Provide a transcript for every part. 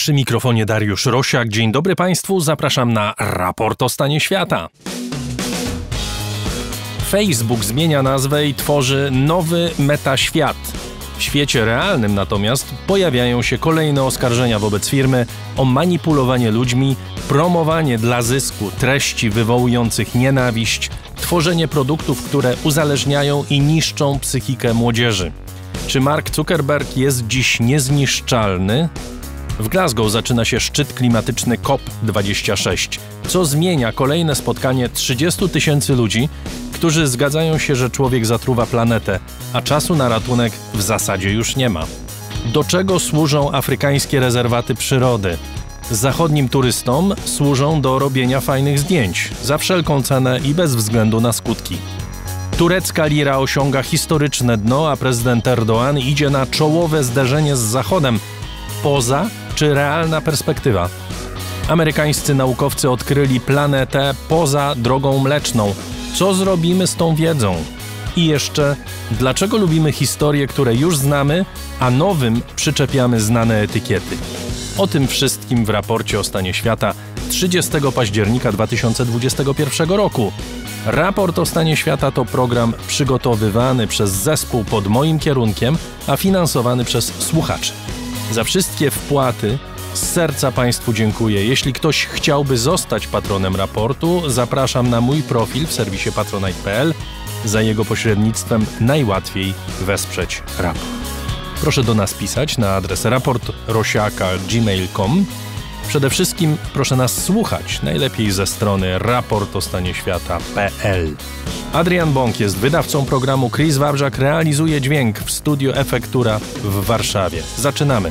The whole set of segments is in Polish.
Przy mikrofonie Dariusz Rosiak. Dzień dobry Państwu, zapraszam na raport o stanie świata. Facebook zmienia nazwę i tworzy nowy metaświat. W świecie realnym natomiast pojawiają się kolejne oskarżenia wobec firmy o manipulowanie ludźmi, promowanie dla zysku treści wywołujących nienawiść, tworzenie produktów, które uzależniają i niszczą psychikę młodzieży. Czy Mark Zuckerberg jest dziś niezniszczalny? W Glasgow zaczyna się szczyt klimatyczny COP26, co zmienia kolejne spotkanie 30 000 ludzi, którzy zgadzają się, że człowiek zatruwa planetę, a czasu na ratunek w zasadzie już nie ma. Do czego służą afrykańskie rezerwaty przyrody? Zachodnim turystom służą do robienia fajnych zdjęć, za wszelką cenę i bez względu na skutki. Turecka lira osiąga historyczne dno, a prezydent Erdoğan idzie na czołowe zderzenie z Zachodem. Poza czy realna perspektywa? Amerykańscy naukowcy odkryli planetę poza drogą mleczną. Co zrobimy z tą wiedzą? I jeszcze, dlaczego lubimy historie, które już znamy, a nowym przyczepiamy znane etykiety? O tym wszystkim w raporcie o stanie świata 30 października 2021 roku. Raport o stanie świata to program przygotowywany przez zespół pod moim kierunkiem, a finansowany przez słuchaczy. Za wszystkie wpłaty z serca Państwu dziękuję. Jeśli ktoś chciałby zostać patronem raportu, zapraszam na mój profil w serwisie patronite.pl. Za jego pośrednictwem najłatwiej wesprzeć raport. Proszę do nas pisać na adres raportrosiaka@gmail.com. Przede wszystkim proszę nas słuchać, najlepiej ze strony raportostanieświata.pl. Adrian Bąk jest wydawcą programu, Chris Wawrzak realizuje dźwięk w studio Efektura w Warszawie. Zaczynamy.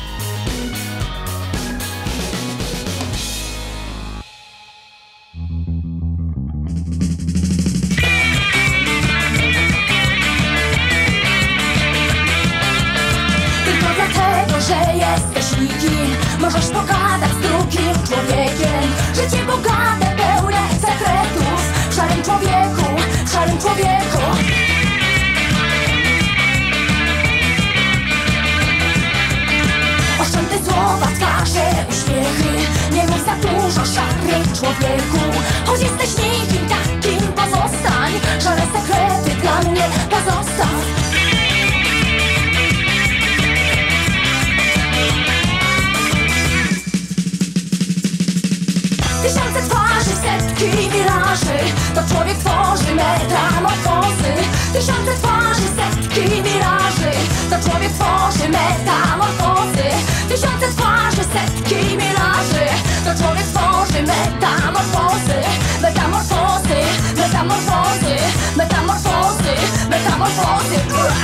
Tylko dlatego, że jesteś nikim, możesz pogadać z drugim człowiekiem. Życie bogate, pełne sekretów, w szarym człowieku, w szarym człowieku. Oszczędne słowa, twarze, uśmiechy, nie mów za dużo, szary człowieku. Choć jesteś nikim, takim pozostań, szare sekrety dla mnie pozostaw. Tysiące twarzy, setki miraży, to człowiek tworzy metamorfozy. Tysiące twarzy, setki miraży, to człowiek tworzy metamorfozy. Tysiące twarzy, setki miraży, to człowiek tworzy metamorfozy. Metamorfozy, metamorfozy, metamorfozy, metamorfozy.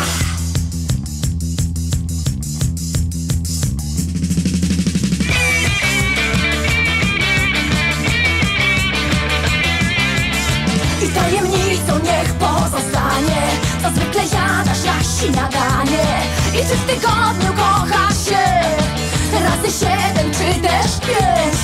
I tajemnicą niech pozostanie, co zwykle jadasz na śniadanie. I czy w tygodniu kochasz się razy 7 czy też 5?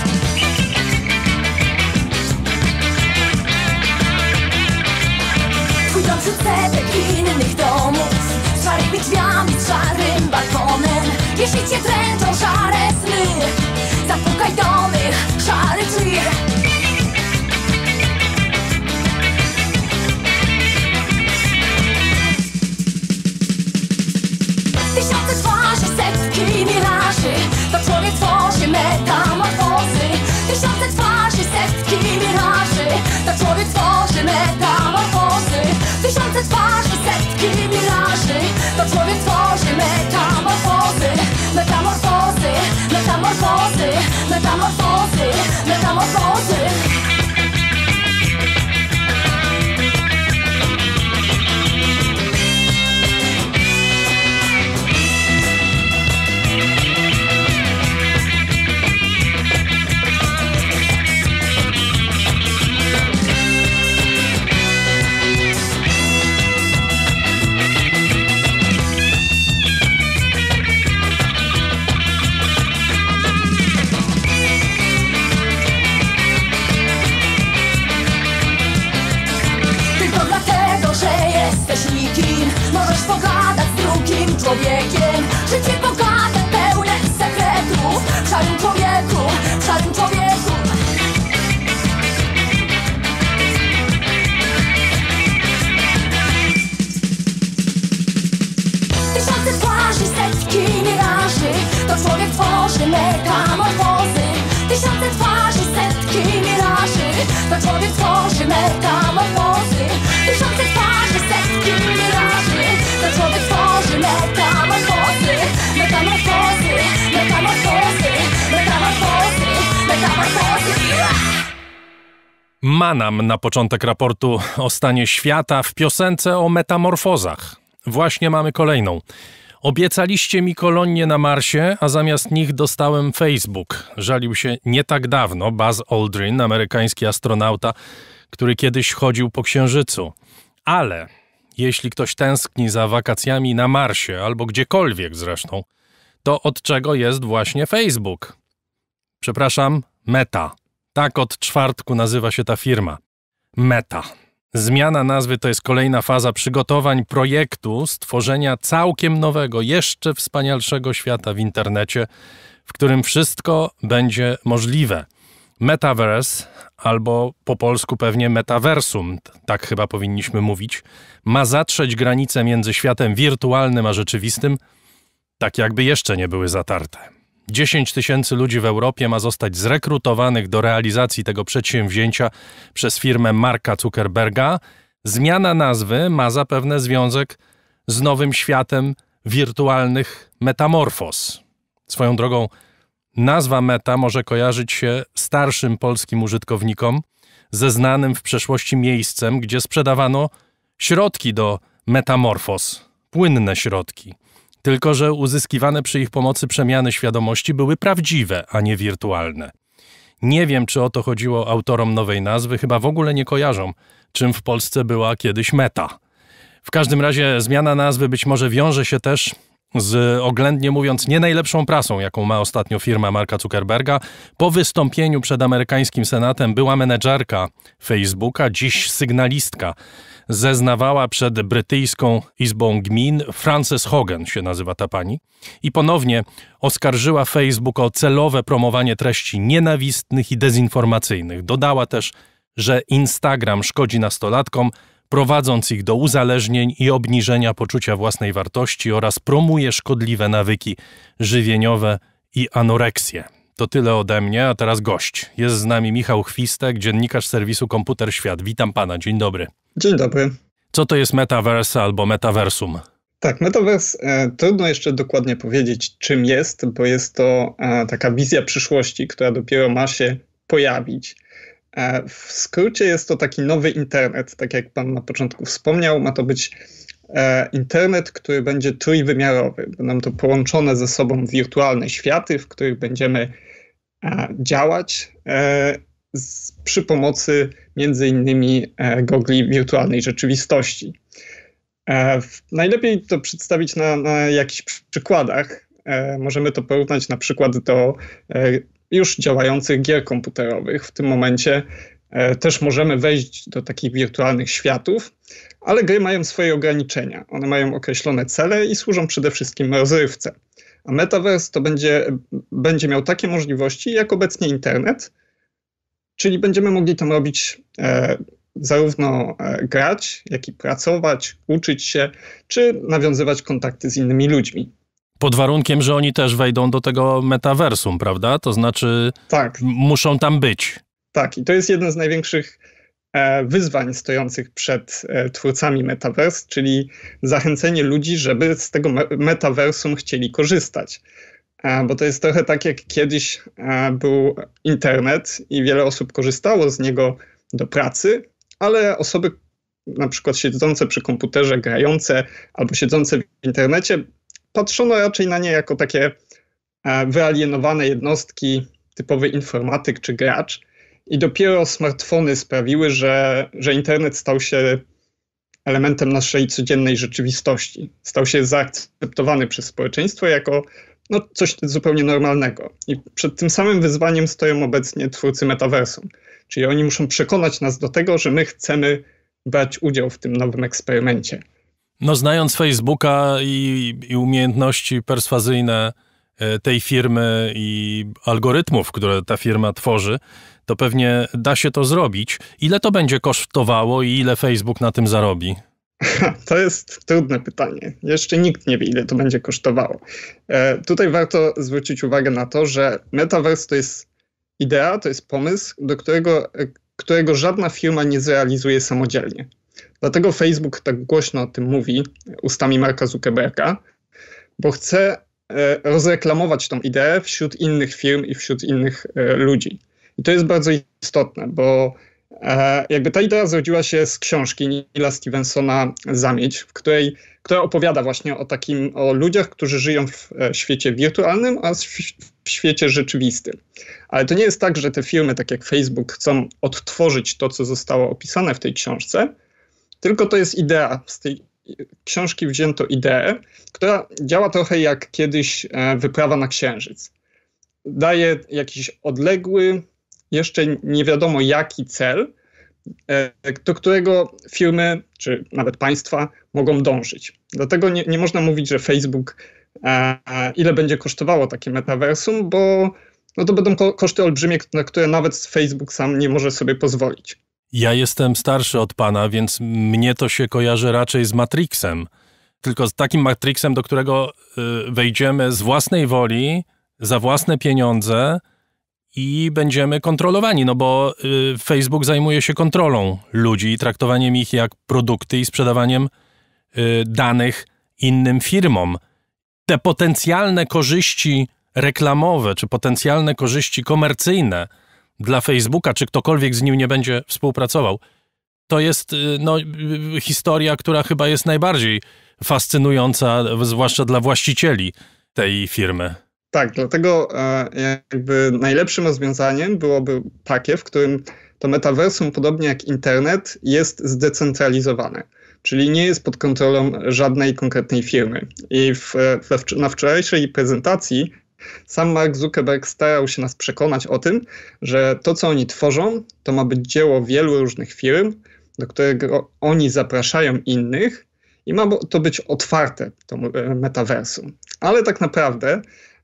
Twój dom wśród setek innych domów, z szarymi drzwiami, z szarym balkonem. Jeśli cię dręczą szare sny, zapukaj do mych szarych drzwi. Tysiące twarzy, setki miraży, to człowiek tworzy metamorfozy. Tysiące twarzy, setki miraży, to człowiek tworzy metamorfozy. Tysiące twarzy, setki miraży, to człowiek tworzy metamorfozy. Metamorfozy, metamorfozy, metamorfozy, metamorfozy. Możesz pogadać z drugim człowiekiem. Życie bogate, pełne sekretów, w szarym wirtualnym człowieku. Tysiące twarzy, setki miraży, to człowiek tworzy metamorfozy. Tysiące twarzy, setki miraży, to człowiek tworzy metamorfozy. Tysiące twarzy, setki miraży, to człowiek tworzy metamorfozy. Metamorfozy, metamorfozy, metamorfozy, metamorfozy. Manam na początek raportu o stanie świata w piosence o metamorfozach. Właśnie mamy kolejną. Obiecaliście mi kolonie na Marsie, a zamiast nich dostałem Facebook. Żalił się nie tak dawno Buzz Aldrin, amerykański astronauta, który kiedyś chodził po Księżycu. Ale jeśli ktoś tęskni za wakacjami na Marsie albo gdziekolwiek zresztą, to od czego jest właśnie Facebook? Przepraszam, Meta. Tak od czwartku nazywa się ta firma. Meta. Zmiana nazwy to jest kolejna faza przygotowań projektu stworzenia całkiem nowego, jeszcze wspanialszego świata w internecie, w którym wszystko będzie możliwe. Metaverse, albo po polsku pewnie metaversum, tak chyba powinniśmy mówić, ma zatrzeć granice między światem wirtualnym a rzeczywistym, tak jakby jeszcze nie były zatarte. 10 tysięcy ludzi w Europie ma zostać zrekrutowanych do realizacji tego przedsięwzięcia przez firmę Marka Zuckerberga. Zmiana nazwy ma zapewne związek z nowym światem wirtualnych metamorfoz. Swoją drogą, nazwa Meta może kojarzyć się starszym polskim użytkownikom ze znanym w przeszłości miejscem, gdzie sprzedawano środki do metamorfoz, płynne środki. Tylko że uzyskiwane przy ich pomocy przemiany świadomości były prawdziwe, a nie wirtualne. Nie wiem, czy o to chodziło autorom nowej nazwy, chyba w ogóle nie kojarzą, czym w Polsce była kiedyś Meta. W każdym razie zmiana nazwy być może wiąże się też z, oględnie mówiąc, nie najlepszą prasą, jaką ma ostatnio firma Marka Zuckerberga. Po wystąpieniu przed amerykańskim Senatem była menedżerka Facebooka, dziś sygnalistka. Zeznawała przed brytyjską Izbą Gmin, Frances Hogan się nazywa ta pani, i ponownie oskarżyła Facebook o celowe promowanie treści nienawistnych i dezinformacyjnych. Dodała też, że Instagram szkodzi nastolatkom, prowadząc ich do uzależnień i obniżenia poczucia własnej wartości oraz promuje szkodliwe nawyki żywieniowe i anoreksję. To tyle ode mnie, a teraz gość. Jest z nami Michał Chwistek, dziennikarz serwisu Komputer Świat. Witam pana, dzień dobry. Dzień dobry. Co to jest metaverse albo metaversum? Tak, metaverse trudno jeszcze dokładnie powiedzieć, czym jest, bo jest to taka wizja przyszłości, która dopiero ma się pojawić. W skrócie jest to taki nowy internet, tak jak pan na początku wspomniał, ma to być internet, który będzie trójwymiarowy. Będą to połączone ze sobą wirtualne światy, w których będziemy działać przy pomocy między innymi gogli wirtualnej rzeczywistości. Najlepiej to przedstawić na jakichś przykładach. Możemy to porównać na przykład do już działających gier komputerowych. W tym momencie też możemy wejść do takich wirtualnych światów, ale gry mają swoje ograniczenia. One mają określone cele i służą przede wszystkim rozrywce. A Metaverse to będzie miał takie możliwości jak obecnie internet, czyli będziemy mogli tam robić zarówno grać, jak i pracować, uczyć się, czy nawiązywać kontakty z innymi ludźmi. Pod warunkiem, że oni też wejdą do tego metaversum, prawda? To znaczy tak, muszą tam być. Tak, i to jest jeden z największych wyzwań stojących przed twórcami Metaverse, czyli zachęcenie ludzi, żeby z tego metaversum chcieli korzystać. Bo to jest trochę tak, jak kiedyś był internet i wiele osób korzystało z niego do pracy, ale osoby na przykład siedzące przy komputerze, grające albo siedzące w internecie, patrzono raczej na nie jako takie wyalienowane jednostki, typowy informatyk czy gracz. I dopiero smartfony sprawiły, że internet stał się elementem naszej codziennej rzeczywistości. Stał się zaakceptowany przez społeczeństwo jako coś zupełnie normalnego. I przed tym samym wyzwaniem stoją obecnie twórcy metaversum. Czyli oni muszą przekonać nas do tego, że my chcemy brać udział w tym nowym eksperymencie. No, znając Facebooka i umiejętności perswazyjne tej firmy i algorytmów, które ta firma tworzy, to pewnie da się to zrobić. Ile to będzie kosztowało i ile Facebook na tym zarobi? To jest trudne pytanie. Jeszcze nikt nie wie, ile to będzie kosztowało. Tutaj warto zwrócić uwagę na to, że Metaverse to jest idea, to jest pomysł, do którego żadna firma nie zrealizuje samodzielnie. Dlatego Facebook tak głośno o tym mówi ustami Marka Zuckerberga, bo chce rozreklamować tą ideę wśród innych firm i wśród innych ludzi. I to jest bardzo istotne, bo jakby ta idea zrodziła się z książki Neila Stephensona Zamieć, która opowiada właśnie o ludziach, którzy żyją w świecie wirtualnym oraz w świecie rzeczywistym. Ale to nie jest tak, że te firmy, tak jak Facebook, chcą odtworzyć to, co zostało opisane w tej książce, tylko to jest idea. Z tej książki wzięto ideę, która działa trochę jak kiedyś wyprawa na Księżyc. Daje jakiś odległy, jeszcze nie wiadomo jaki cel, do którego firmy, czy nawet państwa mogą dążyć. Dlatego nie można mówić, że Facebook ile będzie kosztowało takie metaversum, bo no to będą koszty olbrzymie, na które nawet Facebook sam nie może sobie pozwolić. Ja jestem starszy od pana, więc mnie to się kojarzy raczej z Matrixem. Tylko z takim Matrixem, do którego wejdziemy z własnej woli, za własne pieniądze i będziemy kontrolowani, no bo Facebook zajmuje się kontrolą ludzi i traktowaniem ich jak produkty i sprzedawaniem danych innym firmom. Te potencjalne korzyści reklamowe, czy potencjalne korzyści komercyjne dla Facebooka, czy ktokolwiek z nim nie będzie współpracował, to jest historia, która chyba jest najbardziej fascynująca, zwłaszcza dla właścicieli tej firmy. Tak, dlatego jakby najlepszym rozwiązaniem byłoby takie, w którym to metaversum, podobnie jak internet, jest zdecentralizowane. Czyli nie jest pod kontrolą żadnej konkretnej firmy. I na wczorajszej prezentacji sam Mark Zuckerberg starał się nas przekonać o tym, że to, co oni tworzą, to ma być dzieło wielu różnych firm, do którego oni zapraszają innych i ma to być otwarte, to metaversum. Ale tak naprawdę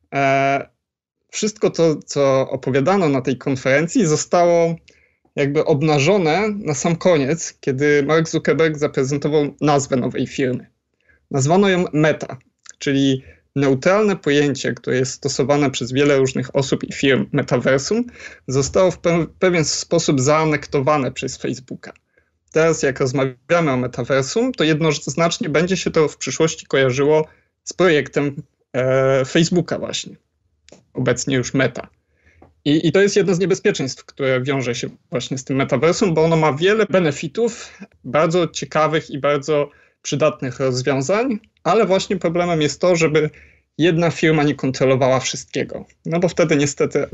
wszystko to, co opowiadano na tej konferencji, zostało jakby obnażone na sam koniec, kiedy Mark Zuckerberg zaprezentował nazwę nowej firmy. Nazwano ją Meta, czyli neutralne pojęcie, które jest stosowane przez wiele różnych osób i firm metaversum, zostało w pewien sposób zaanektowane przez Facebooka. Teraz jak rozmawiamy o metaversum, to jednoznacznie będzie się to w przyszłości kojarzyło z projektem Facebooka właśnie. Obecnie już Meta. I to jest jedno z niebezpieczeństw, które wiąże się właśnie z tym metaversum, bo ono ma wiele benefitów, bardzo ciekawych i bardzo przydatnych rozwiązań, ale właśnie problemem jest to, żeby jedna firma nie kontrolowała wszystkiego. No bo wtedy niestety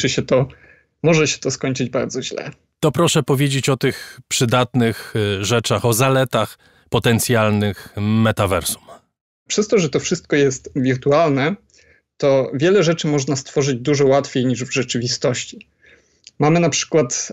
może się to skończyć bardzo źle. To proszę powiedzieć o tych przydatnych rzeczach, o zaletach potencjalnych metaversum. Przez to, że to wszystko jest wirtualne, to wiele rzeczy można stworzyć dużo łatwiej niż w rzeczywistości. Mamy na przykład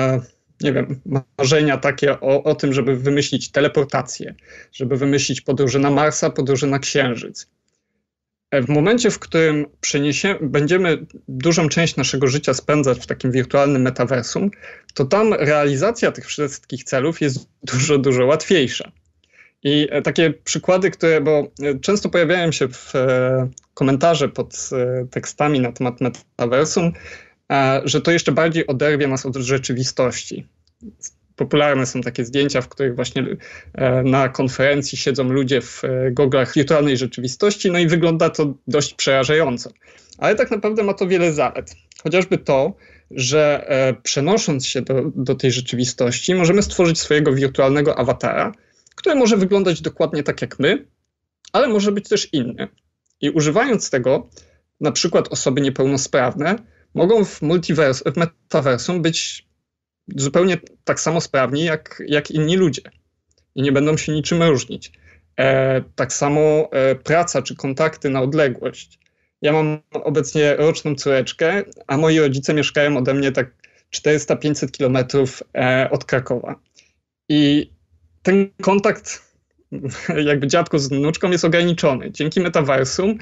marzenia takie o tym, żeby wymyślić teleportację, żeby wymyślić podróże na Marsa, podróże na Księżyc. W momencie, w którym będziemy dużą część naszego życia spędzać w takim wirtualnym metaversum, to tam realizacja tych wszystkich celów jest dużo, dużo łatwiejsza. I takie przykłady, bo często pojawiają się w komentarze pod tekstami na temat metaversum, że to jeszcze bardziej oderwie nas od rzeczywistości. Popularne są takie zdjęcia, w których właśnie na konferencji siedzą ludzie w goglach wirtualnej rzeczywistości, no i wygląda to dość przerażająco. Ale tak naprawdę ma to wiele zalet. Chociażby to, że przenosząc się do tej rzeczywistości, możemy stworzyć swojego wirtualnego awatara, który może wyglądać dokładnie tak jak my, ale może być też inny. I używając tego, na przykład osoby niepełnosprawne mogą w metaversum być zupełnie tak samo sprawni jak inni ludzie i nie będą się niczym różnić. Tak samo praca czy kontakty na odległość. Ja mam obecnie roczną córeczkę, a moi rodzice mieszkają ode mnie tak 400-500 kilometrów od Krakowa. I ten kontakt jakby dziadku z wnuczką jest ograniczony. Dzięki metaversum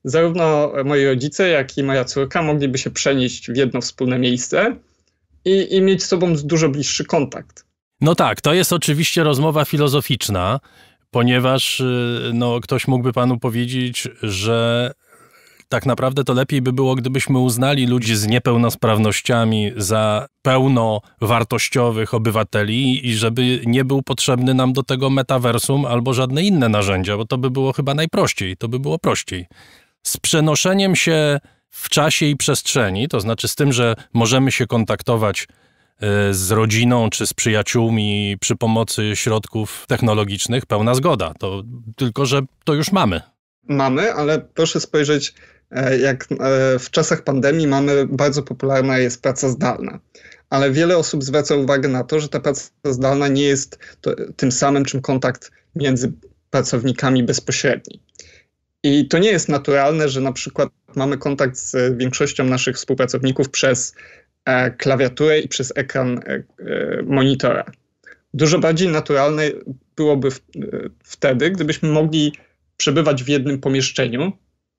zarówno moi rodzice, jak i moja córka mogliby się przenieść w jedno wspólne miejsce i mieć z sobą dużo bliższy kontakt. No tak, to jest oczywiście rozmowa filozoficzna, ponieważ ktoś mógłby panu powiedzieć, że tak naprawdę to lepiej by było, gdybyśmy uznali ludzi z niepełnosprawnościami za pełnowartościowych obywateli i żeby nie był potrzebny nam do tego metaversum albo żadne inne narzędzia, bo to by było chyba najprościej, to by było prościej. Z przenoszeniem się w czasie i przestrzeni, to znaczy z tym, że możemy się kontaktować z rodziną czy z przyjaciółmi przy pomocy środków technologicznych, pełna zgoda. To tylko, że to już mamy. Mamy, ale proszę spojrzeć, jak w czasach pandemii bardzo popularna jest praca zdalna. Ale wiele osób zwraca uwagę na to, że ta praca zdalna nie jest tym samym, czym kontakt między pracownikami bezpośredni. I to nie jest naturalne, że na przykład mamy kontakt z większością naszych współpracowników przez klawiaturę i przez ekran monitora. Dużo bardziej naturalne byłoby wtedy, gdybyśmy mogli przebywać w jednym pomieszczeniu,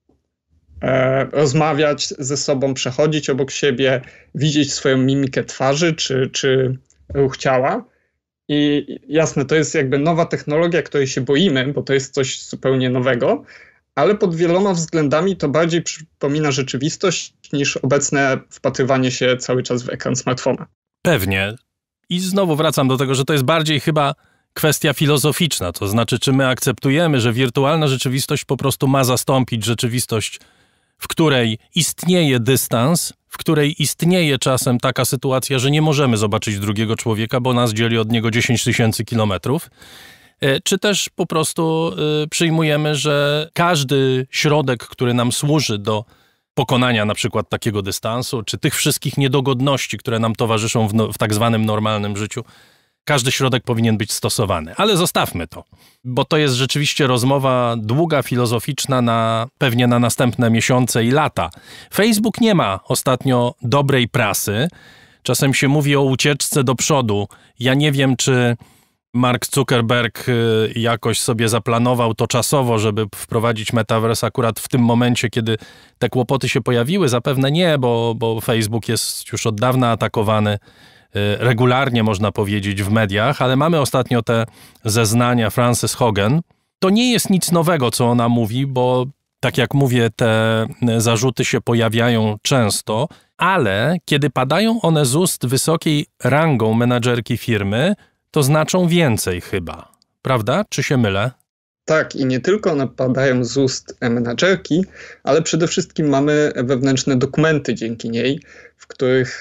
rozmawiać ze sobą, przechodzić obok siebie, widzieć swoją mimikę twarzy czy ruch ciała. I jasne, to jest jakby nowa technologia, której się boimy, bo to jest coś zupełnie nowego, ale pod wieloma względami to bardziej przypomina rzeczywistość niż obecne wpatrywanie się cały czas w ekran smartfona. Pewnie. I znowu wracam do tego, że to jest bardziej chyba kwestia filozoficzna. To znaczy, czy my akceptujemy, że wirtualna rzeczywistość po prostu ma zastąpić rzeczywistość, w której istnieje dystans, w której istnieje czasem taka sytuacja, że nie możemy zobaczyć drugiego człowieka, bo nas dzieli od niego 10 000 kilometrów. Czy też po prostu przyjmujemy, że każdy środek, który nam służy do pokonania na przykład takiego dystansu, czy tych wszystkich niedogodności, które nam towarzyszą w tak zwanym normalnym życiu, każdy środek powinien być stosowany. Ale zostawmy to, bo to jest rzeczywiście rozmowa długa, filozoficzna, pewnie na następne miesiące i lata. Facebook nie ma ostatnio dobrej prasy. Czasem się mówi o ucieczce do przodu. Ja nie wiem, czy Mark Zuckerberg jakoś sobie zaplanował to czasowo, żeby wprowadzić Metaverse akurat w tym momencie, kiedy te kłopoty się pojawiły. Zapewne nie, bo Facebook jest już od dawna atakowany regularnie, można powiedzieć, w mediach, ale mamy ostatnio te zeznania Frances Hogan. To nie jest nic nowego, co ona mówi, bo tak jak mówię, te zarzuty się pojawiają często, ale kiedy padają one z ust wysokiej rangą menadżerki firmy, to znaczą więcej chyba. Prawda? Czy się mylę? Tak, i nie tylko one padają z ust menadżerki, ale przede wszystkim mamy wewnętrzne dokumenty dzięki niej, w których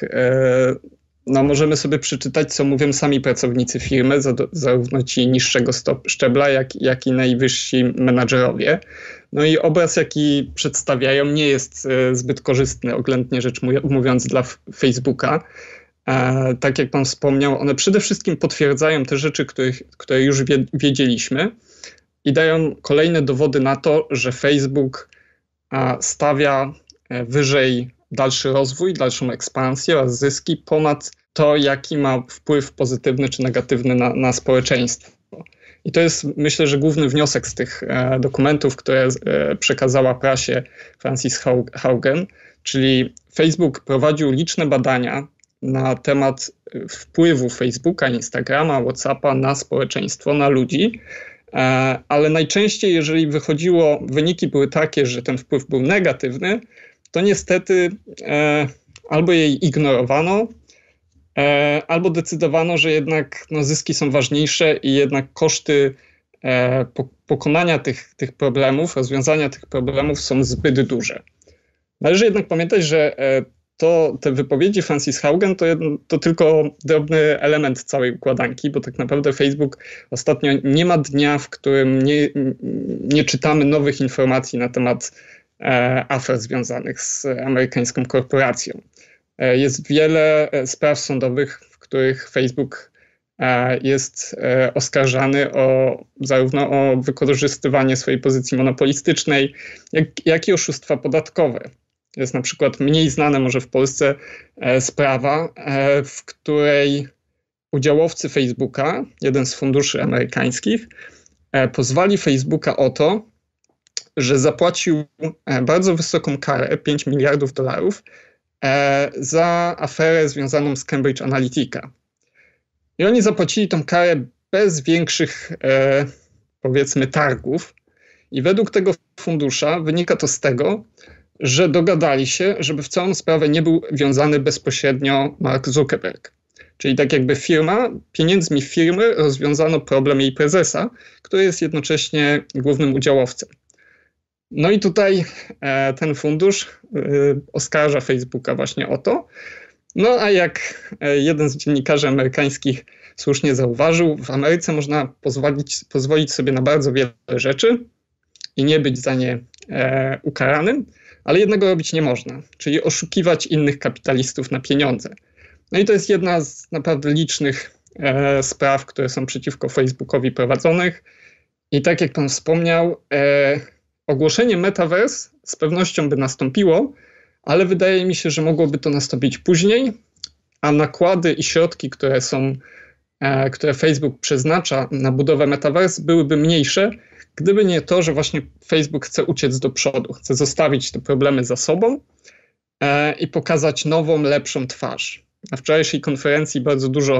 możemy sobie przeczytać, co mówią sami pracownicy firmy, zarówno ci niższego szczebla, jak i najwyżsi menadżerowie. No i obraz, jaki przedstawiają, nie jest zbyt korzystny, oględnie rzecz mówiąc, dla Facebooka. Tak jak pan wspomniał, one przede wszystkim potwierdzają te rzeczy, które już wiedzieliśmy i dają kolejne dowody na to, że Facebook stawia wyżej dalszy rozwój, dalszą ekspansję oraz zyski ponad to, jaki ma wpływ pozytywny czy negatywny na społeczeństwo. I to jest, myślę, że główny wniosek z tych dokumentów, które przekazała prasie Frances Haugen, czyli Facebook prowadził liczne badania na temat wpływu Facebooka, Instagrama, WhatsAppa na społeczeństwo, na ludzi, ale najczęściej, jeżeli wyniki były takie, że ten wpływ był negatywny, to niestety albo jej ignorowano, albo decydowano, że jednak zyski są ważniejsze i jednak koszty pokonania tych problemów, rozwiązania tych problemów są zbyt duże. Należy jednak pamiętać, że te wypowiedzi Frances Haugen to tylko drobny element całej układanki, bo tak naprawdę Facebook ostatnio nie ma dnia, w którym nie czytamy nowych informacji na temat afer związanych z amerykańską korporacją. Jest wiele spraw sądowych, w których Facebook jest oskarżany zarówno o wykorzystywanie swojej pozycji monopolistycznej, jak i oszustwa podatkowe. Jest na przykład mniej znana może w Polsce sprawa, w której udziałowcy Facebooka, jeden z funduszy amerykańskich, pozwali Facebooka o to, że zapłacił bardzo wysoką karę, $5 miliardów, za aferę związaną z Cambridge Analytica. I oni zapłacili tą karę bez większych, powiedzmy, targów. I według tego fundusza wynika to z tego, że dogadali się, żeby w całą sprawę nie był wiązany bezpośrednio Mark Zuckerberg. Czyli tak jakby pieniędzmi firmy rozwiązano problem jej prezesa, który jest jednocześnie głównym udziałowcem. No i tutaj ten fundusz oskarża Facebooka właśnie o to. No a jak jeden z dziennikarzy amerykańskich słusznie zauważył, w Ameryce można pozwolić sobie na bardzo wiele rzeczy i nie być za nie ukaranym, ale jednego robić nie można, czyli oszukiwać innych kapitalistów na pieniądze. No i to jest jedna z naprawdę licznych spraw, które są przeciwko Facebookowi prowadzonych. I tak jak pan wspomniał, ogłoszenie Metaverse z pewnością by nastąpiło, ale wydaje mi się, że mogłoby to nastąpić później, a nakłady i środki, które Facebook przeznacza na budowę Metaverse, byłyby mniejsze, gdyby nie to, że właśnie Facebook chce uciec do przodu, chce zostawić te problemy za sobą i pokazać nową, lepszą twarz. Na wczorajszej konferencji bardzo dużo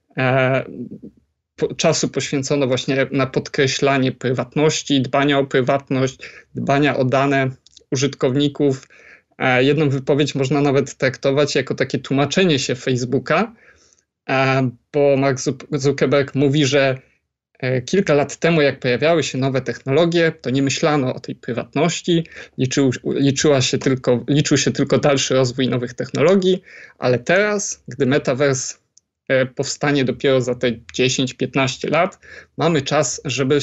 czasu poświęcono właśnie na podkreślanie prywatności, dbania o prywatność, dbania o dane użytkowników. Jedną wypowiedź można nawet traktować jako takie tłumaczenie się Facebooka, bo Mark Zuckerberg mówi, że kilka lat temu, jak pojawiały się nowe technologie, to nie myślano o tej prywatności, liczył się tylko dalszy rozwój nowych technologii, ale teraz, gdy Metaverse powstanie dopiero za te 10-15 lat, mamy czas,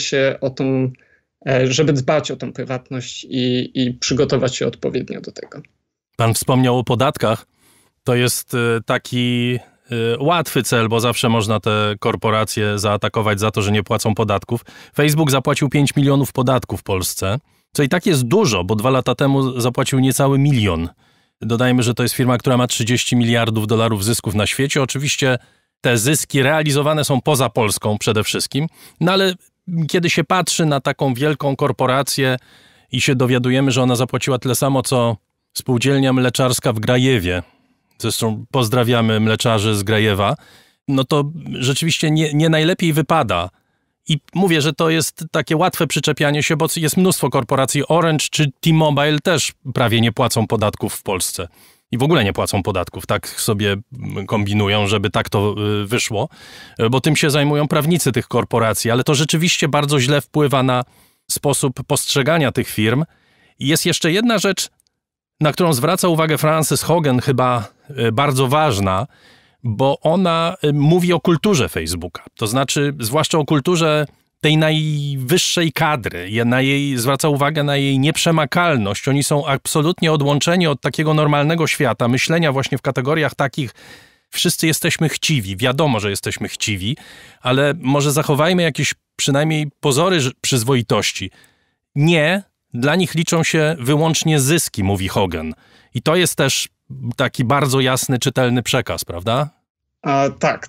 żeby dbać o tą prywatność i przygotować się odpowiednio do tego. Pan wspomniał o podatkach. To jest taki łatwy cel, bo zawsze można te korporacje zaatakować za to, że nie płacą podatków. Facebook zapłacił 5 milionów podatków w Polsce, co i tak jest dużo, bo 2 lata temu zapłacił niecały 1 milion. Dodajmy, że to jest firma, która ma $30 miliardów zysków na świecie. Oczywiście te zyski realizowane są poza Polską przede wszystkim, no ale kiedy się patrzy na taką wielką korporację i się dowiadujemy, że ona zapłaciła tyle samo, co spółdzielnia mleczarska w Grajewie, zresztą pozdrawiamy mleczarzy z Grajewa, no to rzeczywiście nie najlepiej wypada. I mówię, że to jest takie łatwe przyczepianie się, bo jest mnóstwo korporacji. Orange czy T-Mobile też prawie nie płacą podatków w Polsce. I w ogóle nie płacą podatków. Tak sobie kombinują, żeby tak to wyszło, bo tym się zajmują prawnicy tych korporacji, ale to rzeczywiście bardzo źle wpływa na sposób postrzegania tych firm. I jest jeszcze jedna rzecz, na którą zwraca uwagę Frances Hogan, chyba bardzo ważna, bo ona mówi o kulturze Facebooka. To znaczy, zwłaszcza o kulturze tej najwyższej kadry. Zwraca uwagę na jej nieprzemakalność. Oni są absolutnie odłączeni od takiego normalnego świata, myślenia właśnie w kategoriach takich, wszyscy jesteśmy chciwi, wiadomo, że jesteśmy chciwi, ale może zachowajmy jakieś przynajmniej pozory przyzwoitości. Nie, dla nich liczą się wyłącznie zyski, mówi Hogan. I to jest też taki bardzo jasny, czytelny przekaz, prawda? Tak.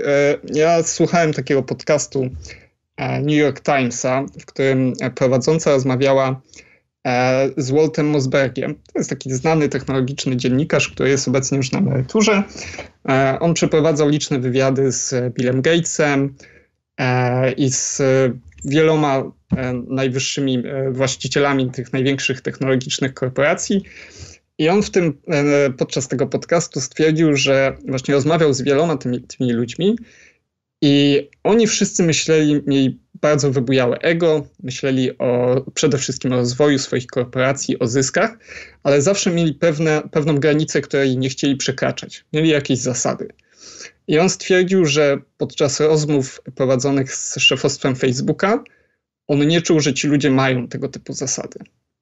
Ja słuchałem takiego podcastu New York Timesa, w którym prowadząca rozmawiała z Waltem Mossbergiem. To jest taki znany technologiczny dziennikarz, który jest obecnie już na emeryturze. On przeprowadzał liczne wywiady z Billem Gatesem i z wieloma najwyższymi właścicielami tych największych technologicznych korporacji. I on podczas tego podcastu stwierdził, że właśnie rozmawiał z wieloma tymi ludźmi i oni wszyscy mieli bardzo wybujałe ego, myśleli przede wszystkim o rozwoju swoich korporacji, o zyskach, ale zawsze mieli pewną granicę, której nie chcieli przekraczać. Mieli jakieś zasady. I on stwierdził, że podczas rozmów prowadzonych z szefostwem Facebooka on nie czuł, że ci ludzie mają tego typu zasady.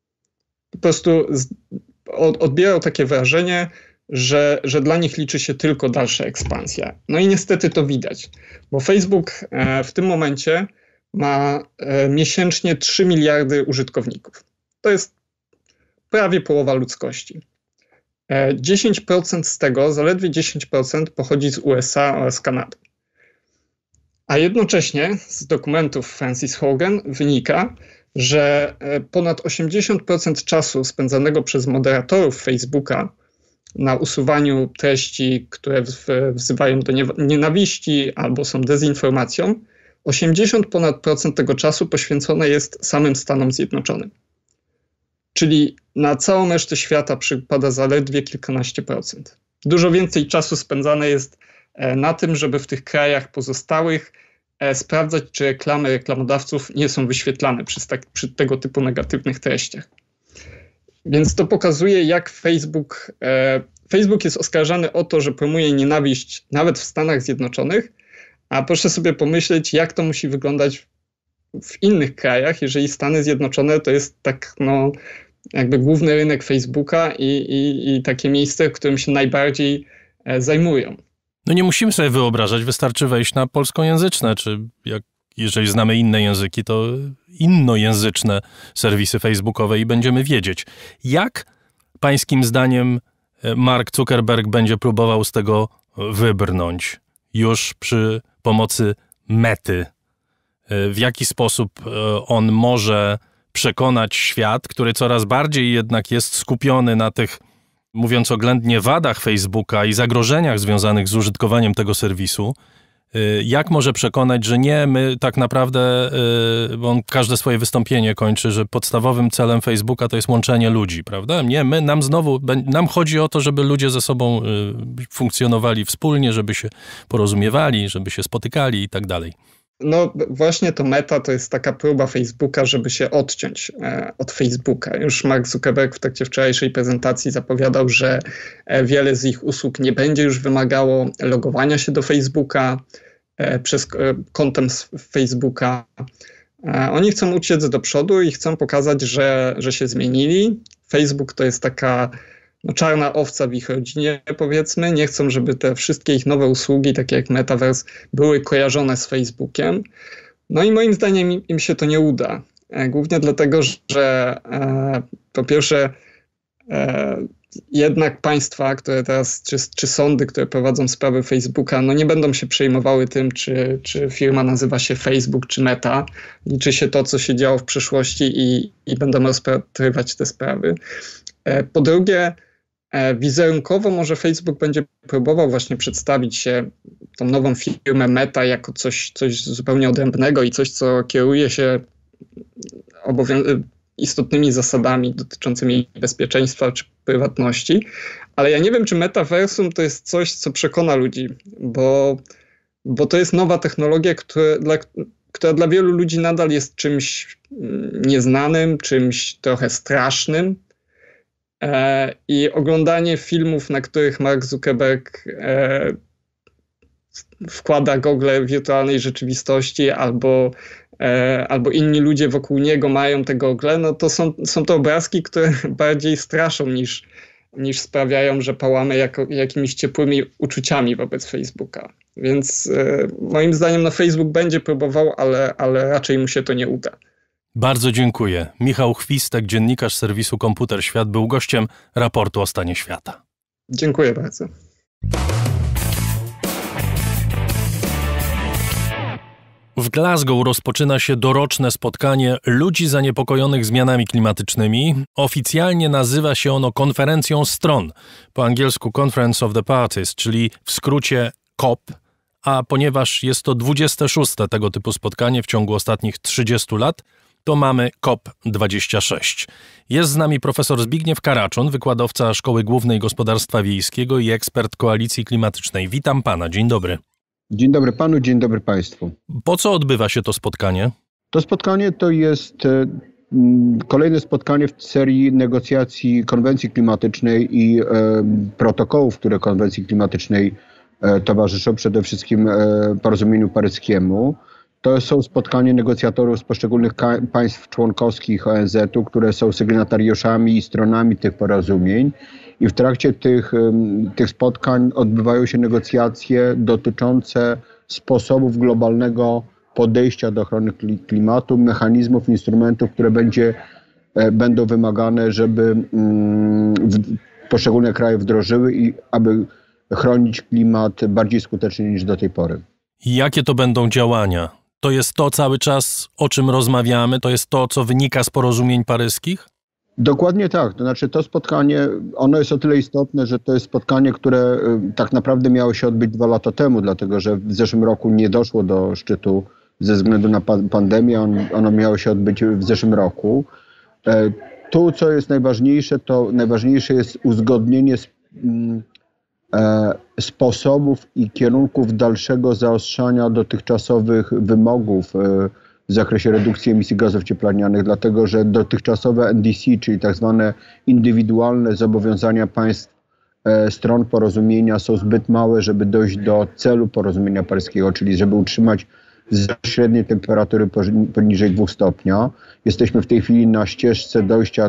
Po prostu odbierał takie wrażenie, że dla nich liczy się tylko dalsza ekspansja. No i niestety to widać, bo Facebook w tym momencie ma miesięcznie 3 miliardy użytkowników. To jest prawie połowa ludzkości. 10% z tego, zaledwie 10% pochodzi z USA oraz Kanady. A jednocześnie z dokumentów Frances Hogan wynika, że ponad 80% czasu spędzanego przez moderatorów Facebooka na usuwaniu treści, które wzywają do nienawiści albo są dezinformacją, 80% tego czasu poświęcone jest samym Stanom Zjednoczonym. Czyli na całą resztę świata przypada zaledwie kilkanaście procent. Dużo więcej czasu spędzane jest na tym, żeby w tych krajach pozostałych sprawdzać, czy reklamy reklamodawców nie są wyświetlane przy tego typu negatywnych treściach. Więc to pokazuje, jak Facebook jest oskarżany o to, że promuje nienawiść nawet w Stanach Zjednoczonych, a proszę sobie pomyśleć, jak to musi wyglądać w innych krajach, jeżeli Stany Zjednoczone to jest tak, jakby główny rynek Facebooka i takie miejsce, którym się najbardziej zajmują. No nie musimy sobie wyobrażać, wystarczy wejść na polskojęzyczne, czy jeżeli znamy inne języki, to innojęzyczne serwisy facebookowe i będziemy wiedzieć, jak pańskim zdaniem Mark Zuckerberg będzie próbował z tego wybrnąć już przy pomocy Mety. W jaki sposób on może przekonać świat, który coraz bardziej jednak jest skupiony na tych, mówiąc oględnie, wadach Facebooka i zagrożeniach związanych z użytkowaniem tego serwisu, jak może przekonać, że nie, my tak naprawdę, bo on każde swoje wystąpienie kończy, że podstawowym celem Facebooka to jest łączenie ludzi, prawda? Nie, nam chodzi o to, żeby ludzie ze sobą funkcjonowali wspólnie, żeby się porozumiewali, żeby się spotykali i tak dalej. No właśnie to Meta to jest taka próba Facebooka, żeby się odciąć od Facebooka. Już Mark Zuckerberg w trakcie wczorajszej prezentacji zapowiadał, że wiele z ich usług nie będzie już wymagało logowania się do Facebooka przez kontem z Facebooka. Oni chcą uciec do przodu i chcą pokazać, że się zmienili. Facebook to jest taka czarna owca w ich rodzinie, powiedzmy. Nie chcą, żeby te wszystkie ich nowe usługi, takie jak Metaverse, były kojarzone z Facebookiem. No i moim zdaniem im się to nie uda. Głównie dlatego, że po pierwsze jednak państwa, które teraz, czy sądy, które prowadzą sprawy Facebooka, no nie będą się przejmowały tym, czy firma nazywa się Facebook, czy Meta. Liczy się to, co się działo w przeszłości i będą rozpatrywać te sprawy. Po drugie, wizerunkowo może Facebook będzie próbował właśnie przedstawić się, tą nową firmę Meta, jako coś zupełnie odrębnego i coś, co kieruje się istotnymi zasadami dotyczącymi bezpieczeństwa czy prywatności. Ale ja nie wiem, czy metaversum to jest coś, co przekona ludzi, bo to jest nowa technologia, która dla wielu ludzi nadal jest czymś nieznanym, czymś trochę strasznym. I oglądanie filmów, na których Mark Zuckerberg wkłada gogle wirtualnej rzeczywistości albo inni ludzie wokół niego mają te gogle, no to są to obrazki, które bardziej straszą niż sprawiają, że pałamy jakimiś ciepłymi uczuciami wobec Facebooka. Więc moim zdaniem Facebook będzie próbował, ale raczej mu się to nie uda. Bardzo dziękuję. Michał Chwistek, dziennikarz serwisu Komputer Świat, był gościem raportu o stanie świata. Dziękuję bardzo. W Glasgow rozpoczyna się doroczne spotkanie ludzi zaniepokojonych zmianami klimatycznymi. Oficjalnie nazywa się ono konferencją stron, po angielsku Conference of the Parties, czyli w skrócie COP, a ponieważ jest to 26. tego typu spotkanie w ciągu ostatnich 30 lat, to mamy COP26. Jest z nami profesor Zbigniew Karaczon, wykładowca Szkoły Głównej Gospodarstwa Wiejskiego i ekspert Koalicji Klimatycznej. Witam pana, dzień dobry. Dzień dobry panu, dzień dobry państwu. Po co odbywa się to spotkanie? To spotkanie to jest kolejne spotkanie w serii negocjacji konwencji klimatycznej i protokołów, które konwencji klimatycznej towarzyszą, przede wszystkim porozumieniu paryskiemu. To są spotkania negocjatorów z poszczególnych państw członkowskich ONZ-u, które są sygnatariuszami i stronami tych porozumień. I w trakcie tych spotkań odbywają się negocjacje dotyczące sposobów globalnego podejścia do ochrony klimatu, mechanizmów, instrumentów, które będą wymagane, żeby poszczególne kraje wdrożyły i aby chronić klimat bardziej skutecznie niż do tej pory. I jakie to będą działania? to jest to cały czas, o czym rozmawiamy, to jest to, co wynika z porozumień paryskich? Dokładnie tak. To znaczy to spotkanie, ono jest o tyle istotne, że to jest spotkanie, które tak naprawdę miało się odbyć 2 lata temu, dlatego że w zeszłym roku nie doszło do szczytu ze względu na pandemię. Ono miało się odbyć w zeszłym roku. Tu, co jest najważniejsze, to najważniejsze jest uzgodnienie sposobów i kierunków dalszego zaostrzania dotychczasowych wymogów w zakresie redukcji emisji gazów cieplarnianych, dlatego że dotychczasowe NDC, czyli tak zwane indywidualne zobowiązania państw stron porozumienia są zbyt małe, żeby dojść do celu porozumienia paryskiego, czyli żeby utrzymać średniej temperatury poniżej 2 stopnia. Jesteśmy w tej chwili na ścieżce dojścia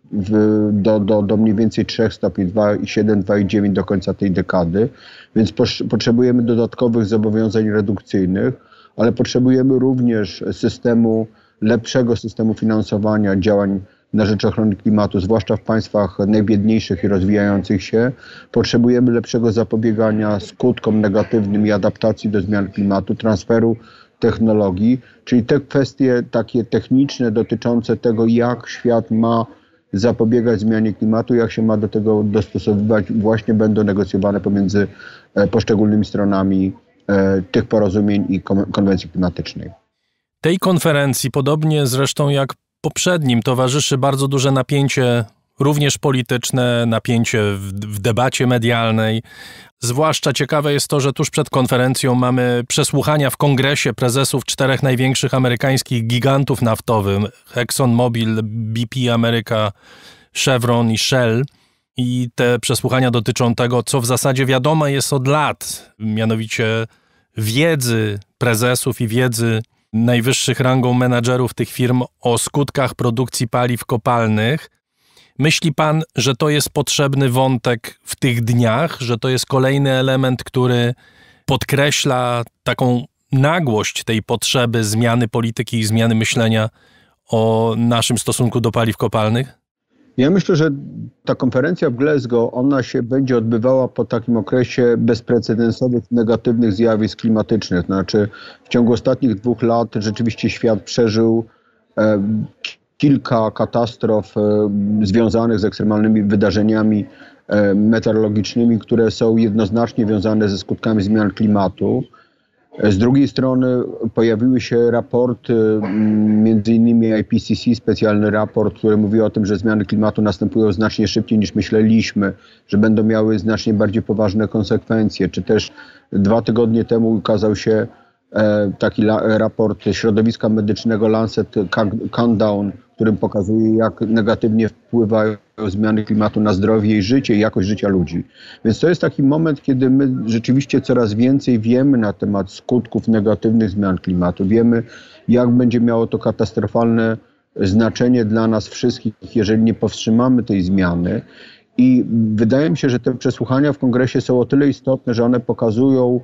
do mniej więcej 3 stopni, 2,7, 2,9 do końca tej dekady, więc potrzebujemy dodatkowych zobowiązań redukcyjnych, ale potrzebujemy również lepszego systemu finansowania działań na rzecz ochrony klimatu, zwłaszcza w państwach najbiedniejszych i rozwijających się. Potrzebujemy lepszego zapobiegania skutkom negatywnym i adaptacji do zmian klimatu, transferu technologii, czyli te kwestie takie techniczne dotyczące tego, jak świat ma zapobiegać zmianie klimatu, jak się ma do tego dostosowywać, właśnie będą negocjowane pomiędzy poszczególnymi stronami tych porozumień i konwencji klimatycznej. Tej konferencji, podobnie zresztą jak poprzednim, towarzyszy bardzo duże napięcie, również polityczne, napięcie w debacie medialnej. Zwłaszcza ciekawe jest to, że tuż przed konferencją mamy przesłuchania w kongresie prezesów 4 największych amerykańskich gigantów naftowych, ExxonMobil, BP America, Chevron i Shell. I te przesłuchania dotyczą tego, co w zasadzie wiadome jest od lat, mianowicie wiedzy prezesów i wiedzy najwyższych rangą menadżerów tych firm o skutkach produkcji paliw kopalnych. Myśli pan, że to jest potrzebny wątek w tych dniach, że to jest kolejny element, który podkreśla taką nagłość tej potrzeby zmiany polityki i zmiany myślenia o naszym stosunku do paliw kopalnych? Ja myślę, że ta konferencja w Glasgow, ona się będzie odbywała po takim okresie bezprecedensowych negatywnych zjawisk klimatycznych. Znaczy w ciągu ostatnich 2 lat rzeczywiście świat przeżył kilka katastrof związanych z ekstremalnymi wydarzeniami meteorologicznymi, które są jednoznacznie wiązane ze skutkami zmian klimatu. Z drugiej strony pojawiły się raporty, między innymi IPCC, specjalny raport, który mówi o tym, że zmiany klimatu następują znacznie szybciej niż myśleliśmy, że będą miały znacznie bardziej poważne konsekwencje. Czy też 2 tygodnie temu ukazał się taki raport środowiska medycznego Lancet Countdown, w którym pokazuje, jak negatywnie wpływają zmiany klimatu na zdrowie i życie i jakość życia ludzi. Więc to jest taki moment, kiedy my rzeczywiście coraz więcej wiemy na temat skutków negatywnych zmian klimatu. Wiemy, jak będzie miało to katastrofalne znaczenie dla nas wszystkich, jeżeli nie powstrzymamy tej zmiany. I wydaje mi się, że te przesłuchania w kongresie są o tyle istotne, że one pokazują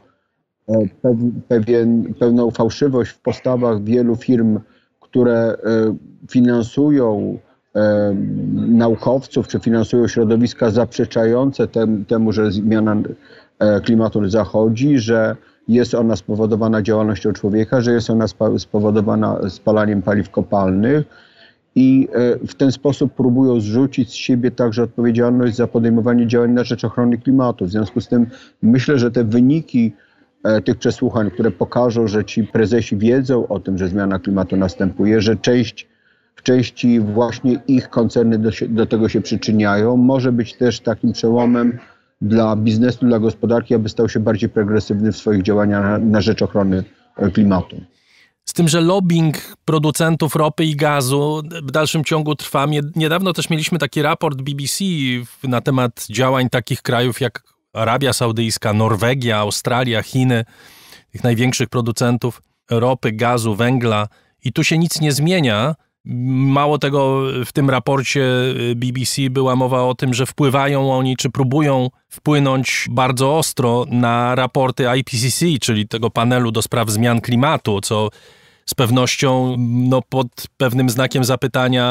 pewną fałszywość w postawach wielu firm, które finansują naukowców, czy finansują środowiska zaprzeczające temu, że zmiana klimatu zachodzi, że jest ona spowodowana działalnością człowieka, że jest ona spowodowana spalaniem paliw kopalnych i w ten sposób próbują zrzucić z siebie także odpowiedzialność za podejmowanie działań na rzecz ochrony klimatu. W związku z tym myślę, że te wyniki tych przesłuchań, które pokażą, że ci prezesi wiedzą o tym, że zmiana klimatu następuje, że w części właśnie ich koncerny do tego się przyczyniają, może być też takim przełomem dla biznesu, dla gospodarki, aby stał się bardziej progresywny w swoich działaniach na rzecz ochrony klimatu. Z tym, że lobbying producentów ropy i gazu w dalszym ciągu trwa. Niedawno też mieliśmy taki raport BBC na temat działań takich krajów jak Arabia Saudyjska, Norwegia, Australia, Chiny, tych największych producentów ropy, gazu, węgla. I tu się nic nie zmienia. Mało tego, w tym raporcie BBC była mowa o tym, że wpływają oni, czy próbują wpłynąć bardzo ostro na raporty IPCC, czyli tego panelu do spraw zmian klimatu, co z pewnością pod pewnym znakiem zapytania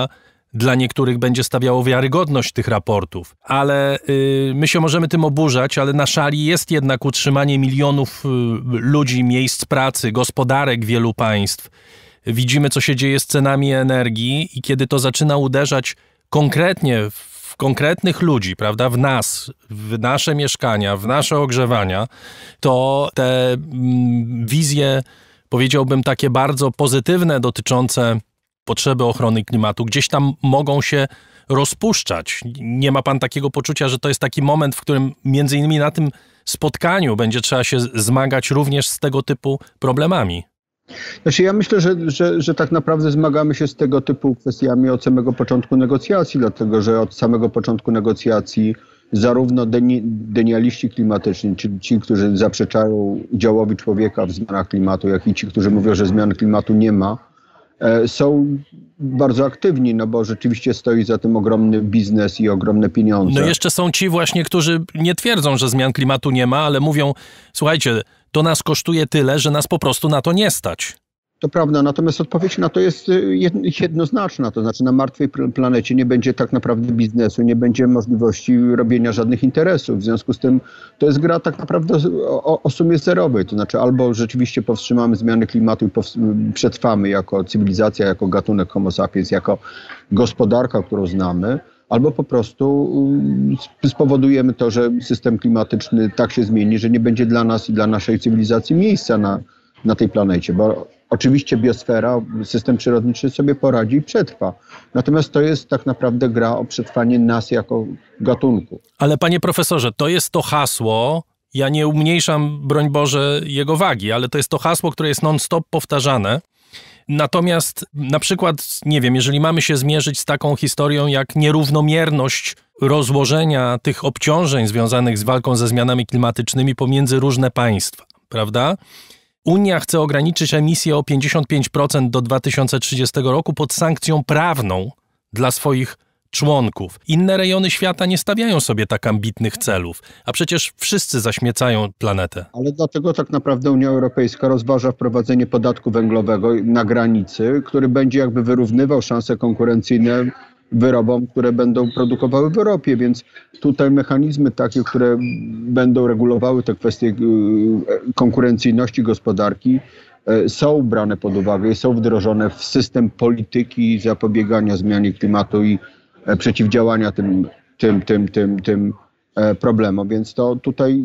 dla niektórych będzie stawiało wiarygodność tych raportów. Ale my się możemy tym oburzać, ale na szali jest jednak utrzymanie milionów ludzi, miejsc pracy, gospodarek wielu państw. Widzimy, co się dzieje z cenami energii i kiedy to zaczyna uderzać konkretnie w konkretnych ludzi, prawda, w nas, w nasze mieszkania, w nasze ogrzewania, to te wizje, powiedziałbym, takie bardzo pozytywne dotyczące potrzeby ochrony klimatu gdzieś tam mogą się rozpuszczać. Nie ma pan takiego poczucia, że to jest taki moment, w którym między innymi na tym spotkaniu będzie trzeba się zmagać również z tego typu problemami? Znaczy ja myślę, że tak naprawdę zmagamy się z tego typu kwestiami od samego początku negocjacji, dlatego że od samego początku negocjacji zarówno denialiści klimatyczni, czyli ci, którzy zaprzeczają udziałowi człowieka w zmianach klimatu, jak i ci, którzy mówią, że zmian klimatu nie ma, są bardzo aktywni, no bo rzeczywiście stoi za tym ogromny biznes i ogromne pieniądze. No jeszcze są ci właśnie, którzy nie twierdzą, że zmian klimatu nie ma, ale mówią, słuchajcie, to nas kosztuje tyle, że nas po prostu na to nie stać. To prawda, natomiast odpowiedź na to jest jednoznaczna, to znaczy na martwej planecie nie będzie tak naprawdę biznesu, nie będzie możliwości robienia żadnych interesów. W związku z tym to jest gra tak naprawdę o sumie zerowej, to znaczy albo rzeczywiście powstrzymamy zmiany klimatu i przetrwamy jako cywilizacja, jako gatunek Homo sapiens, jako gospodarka, którą znamy, albo po prostu spowodujemy to, że system klimatyczny tak się zmieni, że nie będzie dla nas i dla naszej cywilizacji miejsca na tej planecie, bo oczywiście biosfera, system przyrodniczy sobie poradzi i przetrwa. Natomiast to jest tak naprawdę gra o przetrwanie nas jako gatunku. Ale panie profesorze, to jest to hasło, ja nie umniejszam, broń Boże, jego wagi, ale to jest to hasło, które jest non-stop powtarzane. Natomiast na przykład, nie wiem, jeżeli mamy się zmierzyć z taką historią jak nierównomierność rozłożenia tych obciążeń związanych z walką ze zmianami klimatycznymi pomiędzy różne państwa, prawda? Unia chce ograniczyć emisję o 55% do 2030 roku pod sankcją prawną dla swoich członków. Inne rejony świata nie stawiają sobie tak ambitnych celów, a przecież wszyscy zaśmiecają planetę. Ale dlatego tak naprawdę Unia Europejska rozważa wprowadzenie podatku węglowego na granicy, który będzie jakby wyrównywał szanse konkurencyjne wyrobom, które będą produkowały w Europie, więc tutaj mechanizmy takie, które będą regulowały te kwestie konkurencyjności gospodarki, są brane pod uwagę i są wdrożone w system polityki zapobiegania zmianie klimatu i przeciwdziałania tym problemom. Więc to tutaj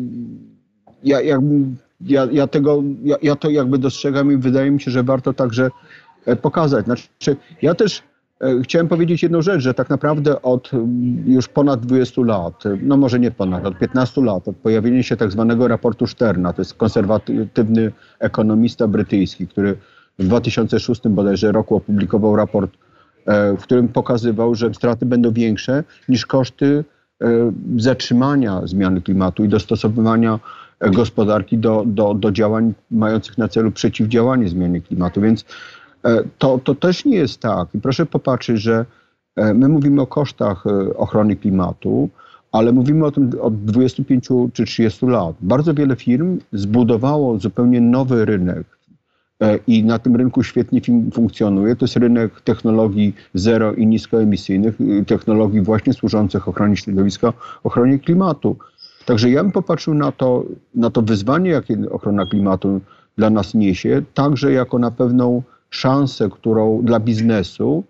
ja to jakby dostrzegam i wydaje mi się, że warto także pokazać. Znaczy, ja też chciałem powiedzieć jedną rzecz, że tak naprawdę od już ponad 20 lat, no może nie ponad, od 15 lat, od pojawienia się tak zwanego raportu Sterna, to jest konserwatywny ekonomista brytyjski, który w 2006 bodajże roku opublikował raport, w którym pokazywał, że straty będą większe niż koszty zatrzymania zmiany klimatu i dostosowywania gospodarki do działań mających na celu przeciwdziałanie zmianie klimatu. Więc to też nie jest tak. I proszę popatrzeć, że my mówimy o kosztach ochrony klimatu, ale mówimy o tym od 25 czy 30 lat. Bardzo wiele firm zbudowało zupełnie nowy rynek i na tym rynku świetnie funkcjonuje. To jest rynek technologii zero i niskoemisyjnych, technologii właśnie służących ochronie środowiska, ochronie klimatu. Także ja bym popatrzył na to wyzwanie, jakie ochrona klimatu dla nas niesie, także jako na pewną szansę, dla biznesu,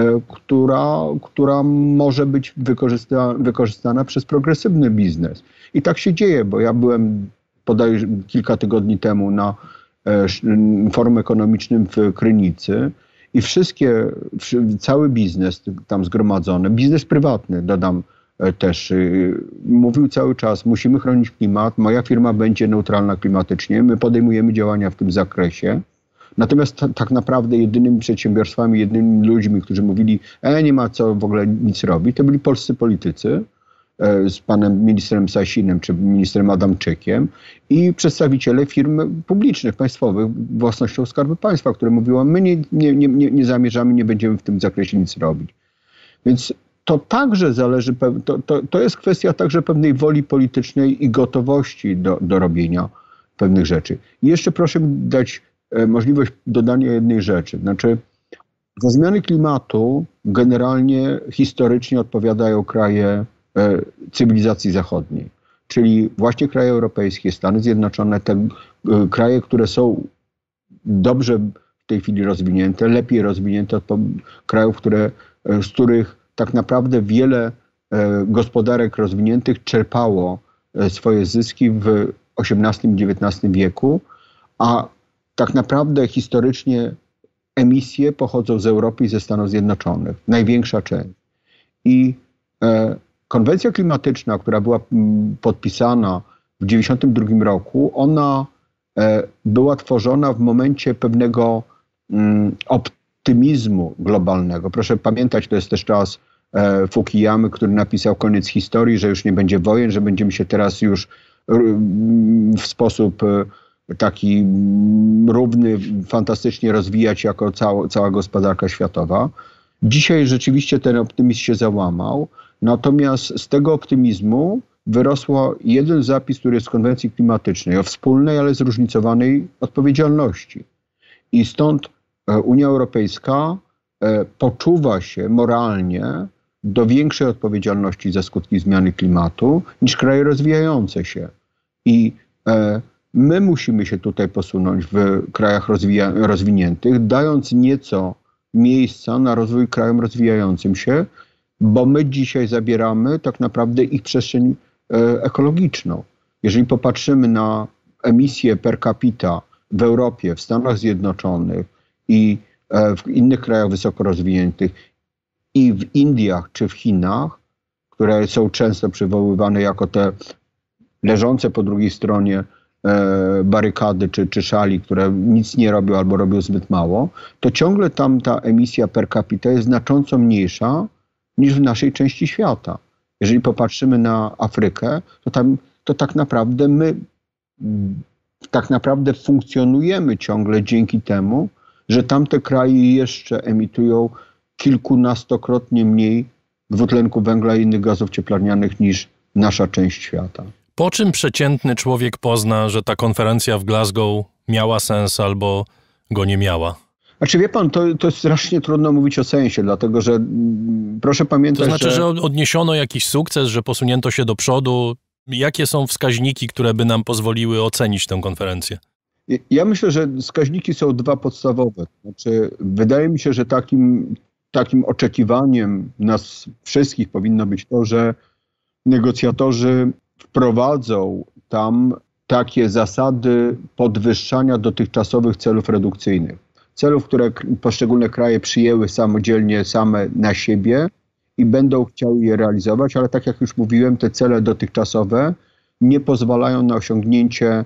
która może być wykorzystana przez progresywny biznes. I tak się dzieje, bo ja byłem kilka tygodni temu na forum ekonomicznym w Krynicy i cały biznes tam zgromadzony, biznes prywatny, dodam też, mówił cały czas, musimy chronić klimat, moja firma będzie neutralna klimatycznie, my podejmujemy działania w tym zakresie. Natomiast tak naprawdę jedynymi przedsiębiorstwami, jedynymi ludźmi, którzy mówili, nie ma co w ogóle nic robić, to byli polscy politycy z panem ministrem Sasinem czy ministrem Adamczykiem i przedstawiciele firm publicznych, państwowych, własnością Skarbu Państwa, które mówiło, my nie zamierzamy, nie będziemy w tym zakresie nic robić. Więc to także zależy, to jest kwestia także pewnej woli politycznej i gotowości do robienia pewnych rzeczy. I jeszcze proszę mi dać możliwość dodania jednej rzeczy. Znaczy, za zmiany klimatu generalnie historycznie odpowiadają kraje cywilizacji zachodniej. Czyli właśnie kraje europejskie, Stany Zjednoczone, te kraje, które są dobrze w tej chwili rozwinięte, lepiej rozwinięte od krajów, z których tak naprawdę wiele gospodarek rozwiniętych czerpało swoje zyski w XVIII i XIX wieku, a tak naprawdę historycznie emisje pochodzą z Europy i ze Stanów Zjednoczonych. Największa część. I konwencja klimatyczna, która była podpisana w 1992 roku, ona była tworzona w momencie pewnego optymizmu globalnego. Proszę pamiętać, to jest też czas Fukuyamy, który napisał Koniec historii, że już nie będzie wojen, że będziemy się teraz już w sposób taki równy, fantastycznie rozwijać jako cała gospodarka światowa. Dzisiaj rzeczywiście ten optymizm się załamał, natomiast z tego optymizmu wyrosło jeden zapis, który jest w konwencji klimatycznej, o wspólnej, ale zróżnicowanej odpowiedzialności. I stąd Unia Europejska poczuwa się moralnie do większej odpowiedzialności za skutki zmiany klimatu niż kraje rozwijające się. I my musimy się tutaj posunąć w krajach rozwiniętych, dając nieco miejsca na rozwój krajom rozwijającym się, bo my dzisiaj zabieramy tak naprawdę ich przestrzeń ekologiczną. Jeżeli popatrzymy na emisję per capita w Europie, w Stanach Zjednoczonych i w innych krajach wysoko rozwiniętych i w Indiach czy w Chinach, które są często przywoływane jako te leżące po drugiej stronie barykady czy szali, które nic nie robią albo robią zbyt mało, to ciągle tam ta emisja per capita jest znacząco mniejsza niż w naszej części świata. Jeżeli popatrzymy na Afrykę, to tak naprawdę my funkcjonujemy ciągle dzięki temu, że tamte kraje jeszcze emitują kilkunastokrotnie mniej dwutlenku węgla i innych gazów cieplarnianych niż nasza część świata. Po czym przeciętny człowiek pozna, że ta konferencja w Glasgow miała sens albo go nie miała? Znaczy wie pan, to jest strasznie trudno mówić o sensie, dlatego że proszę pamiętać, to znaczy, że odniesiono jakiś sukces, że posunięto się do przodu. Jakie są wskaźniki, które by nam pozwoliły ocenić tę konferencję? Ja myślę, że wskaźniki są dwa podstawowe. Znaczy, wydaje mi się, że takim oczekiwaniem nas wszystkich powinno być to, że negocjatorzy wprowadzą tam takie zasady podwyższania dotychczasowych celów redukcyjnych. Celów, które poszczególne kraje przyjęły samodzielnie, same na siebie i będą chciały je realizować, ale tak jak już mówiłem, te cele dotychczasowe nie pozwalają na osiągnięcie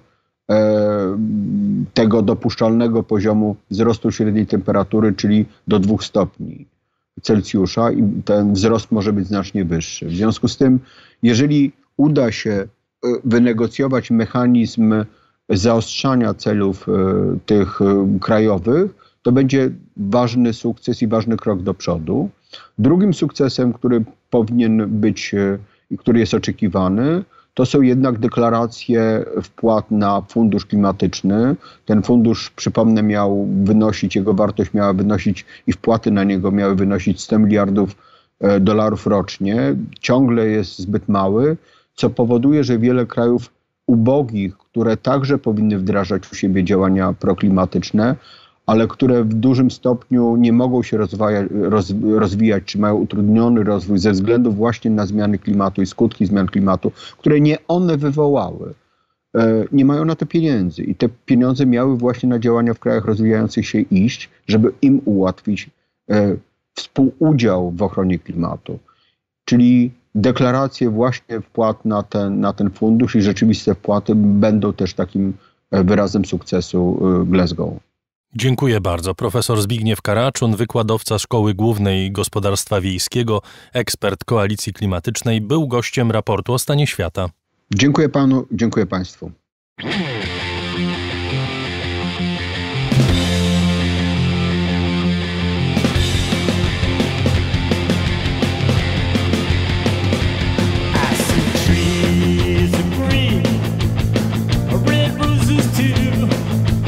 tego dopuszczalnego poziomu wzrostu średniej temperatury, czyli do 2 stopni Celsjusza i ten wzrost może być znacznie wyższy. W związku z tym, jeżeli uda się wynegocjować mechanizm zaostrzania celów tych krajowych, to będzie ważny sukces i ważny krok do przodu. Drugim sukcesem, który powinien być i który jest oczekiwany, to są jednak deklaracje wpłat na fundusz klimatyczny. Ten fundusz, przypomnę, jego wartość miała wynosić i wpłaty na niego miały wynosić $100 miliardów rocznie. Ciągle jest zbyt mały, co powoduje, że wiele krajów ubogich, które także powinny wdrażać u siebie działania proklimatyczne, ale które w dużym stopniu nie mogą się rozwijać, czy mają utrudniony rozwój ze względu właśnie na zmiany klimatu i skutki zmian klimatu, które nie one wywołały. Nie mają na to pieniędzy i te pieniądze miały właśnie na działania w krajach rozwijających się iść, żeby im ułatwić współudział w ochronie klimatu. Czyli deklaracje właśnie wpłat na ten fundusz i rzeczywiste wpłaty będą też takim wyrazem sukcesu Glasgow. Dziękuję bardzo. Profesor Zbigniew Karaczun, wykładowca Szkoły Głównej Gospodarstwa Wiejskiego, ekspert Koalicji Klimatycznej, był gościem raportu o stanie świata. Dziękuję panu, dziękuję państwu.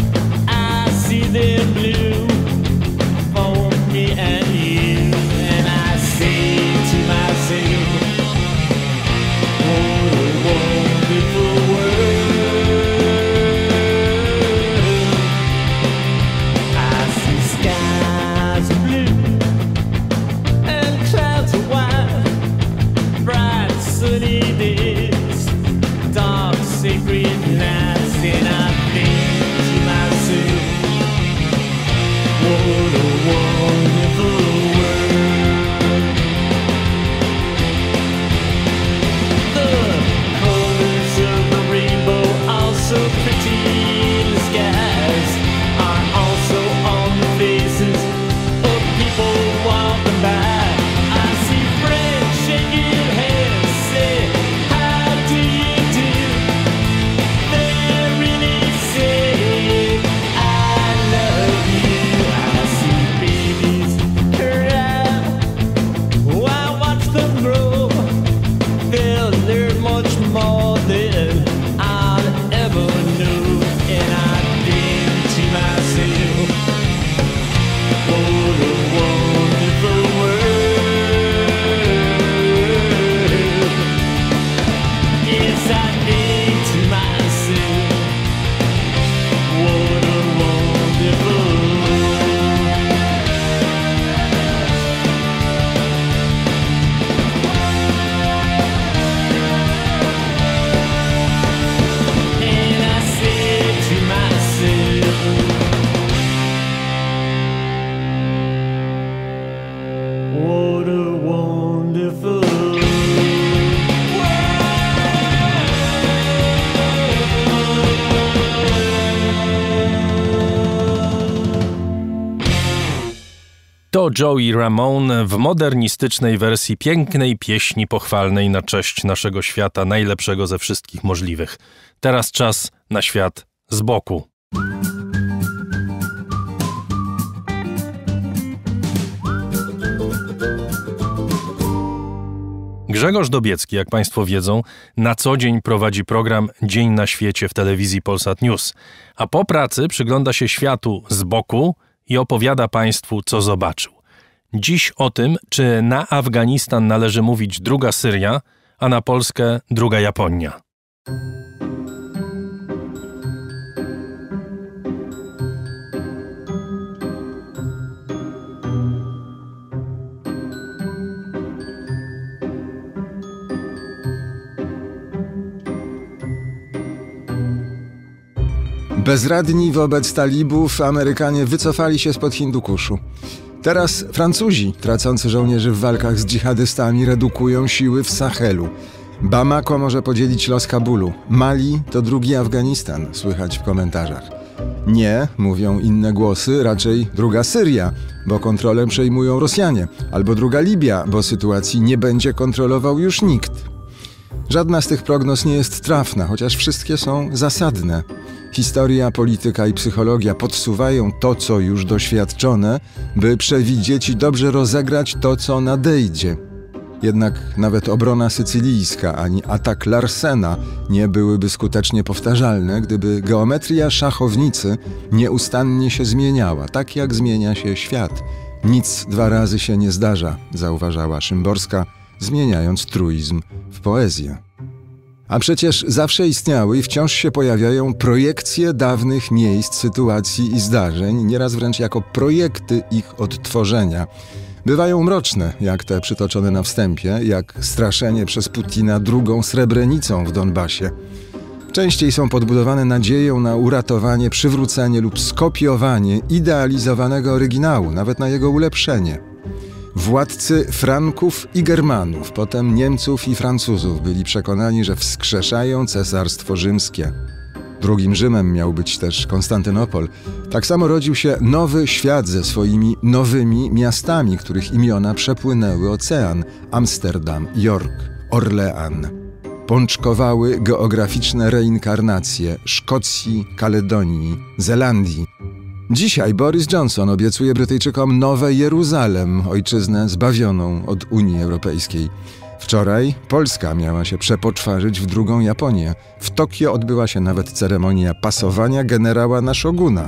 They're blue for me and you, and To Joey Ramone w modernistycznej wersji pięknej pieśni pochwalnej na cześć naszego świata, najlepszego ze wszystkich możliwych. Teraz czas na świat z boku. Grzegorz Dobiecki, jak Państwo wiedzą, na co dzień prowadzi program Dzień na świecie w telewizji Polsat News, a po pracy przygląda się światu z boku i opowiada Państwu, co zobaczył. Dziś o tym, czy na Afganistan należy mówić druga Syria, a na Polskę druga Japonia. Bezradni wobec talibów Amerykanie wycofali się spod Hindukuszu. Teraz Francuzi, tracący żołnierzy w walkach z dżihadystami, redukują siły w Sahelu. Bamako może podzielić los Kabulu. Mali to drugi Afganistan, słychać w komentarzach. Nie, mówią inne głosy, raczej druga Syria, bo kontrolę przejmują Rosjanie. Albo druga Libia, bo sytuacji nie będzie kontrolował już nikt. Żadna z tych prognoz nie jest trafna, chociaż wszystkie są zasadne. Historia, polityka i psychologia podsuwają to, co już doświadczone, by przewidzieć i dobrze rozegrać to, co nadejdzie. Jednak nawet obrona sycylijska ani atak Larsena nie byłyby skutecznie powtarzalne, gdyby geometria szachownicy nieustannie się zmieniała, tak jak zmienia się świat. Nic dwa razy się nie zdarza, zauważała Szymborska, zmieniając truizm w poezję. A przecież zawsze istniały i wciąż się pojawiają projekcje dawnych miejsc, sytuacji i zdarzeń, nieraz wręcz jako projekty ich odtworzenia. Bywają mroczne, jak te przytoczone na wstępie, jak straszenie przez Putina drugą Srebrenicą w Donbasie. Częściej są podbudowane nadzieją na uratowanie, przywrócenie lub skopiowanie idealizowanego oryginału, nawet na jego ulepszenie. Władcy Franków i Germanów, potem Niemców i Francuzów byli przekonani, że wskrzeszają Cesarstwo Rzymskie. Drugim Rzymem miał być też Konstantynopol. Tak samo rodził się nowy świat ze swoimi nowymi miastami, których imiona przepłynęły ocean. Amsterdam, York, Orlean. Pączkowały geograficzne reinkarnacje Szkocji, Kaledonii, Zelandii. Dzisiaj Boris Johnson obiecuje Brytyjczykom nowe Jeruzalem, ojczyznę zbawioną od Unii Europejskiej. Wczoraj Polska miała się przepoczwarzyć w drugą Japonię. W Tokio odbyła się nawet ceremonia pasowania generała na szoguna.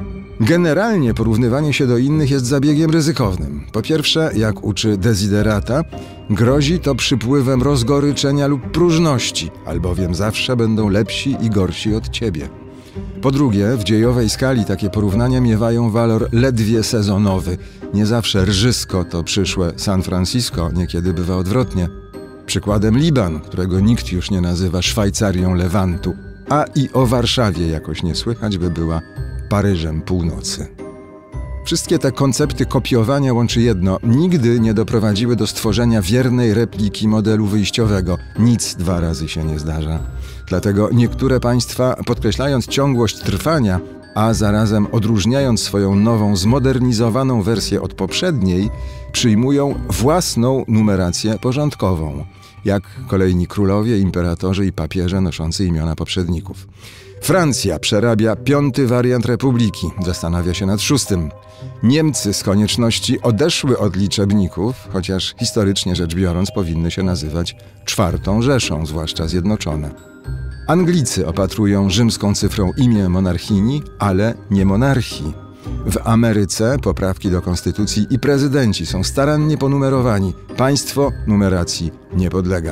Generalnie porównywanie się do innych jest zabiegiem ryzykownym. Po pierwsze, jak uczy Desiderata, grozi to przypływem rozgoryczenia lub próżności, albowiem zawsze będą lepsi i gorsi od ciebie. Po drugie, w dziejowej skali takie porównania miewają walor ledwie sezonowy. Nie zawsze rżysko to przyszłe San Francisco, niekiedy bywa odwrotnie. Przykładem Liban, którego nikt już nie nazywa Szwajcarią Lewantu, a i o Warszawie jakoś nie słychać, by była Paryżem Północy. Wszystkie te koncepty kopiowania łączy jedno. Nigdy nie doprowadziły do stworzenia wiernej repliki modelu wyjściowego. Nic dwa razy się nie zdarza. Dlatego niektóre państwa, podkreślając ciągłość trwania, a zarazem odróżniając swoją nową, zmodernizowaną wersję od poprzedniej, przyjmują własną numerację porządkową, jak kolejni królowie, imperatorzy i papieże noszący imiona poprzedników. Francja przerabia 5. wariant republiki, zastanawia się nad 6. Niemcy z konieczności odeszły od liczebników, chociaż historycznie rzecz biorąc powinny się nazywać 4. Rzeszą, zwłaszcza zjednoczone. Anglicy opatrują rzymską cyfrą imię monarchini, ale nie monarchii. W Ameryce poprawki do konstytucji i prezydenci są starannie ponumerowani. Państwo numeracji nie podlega.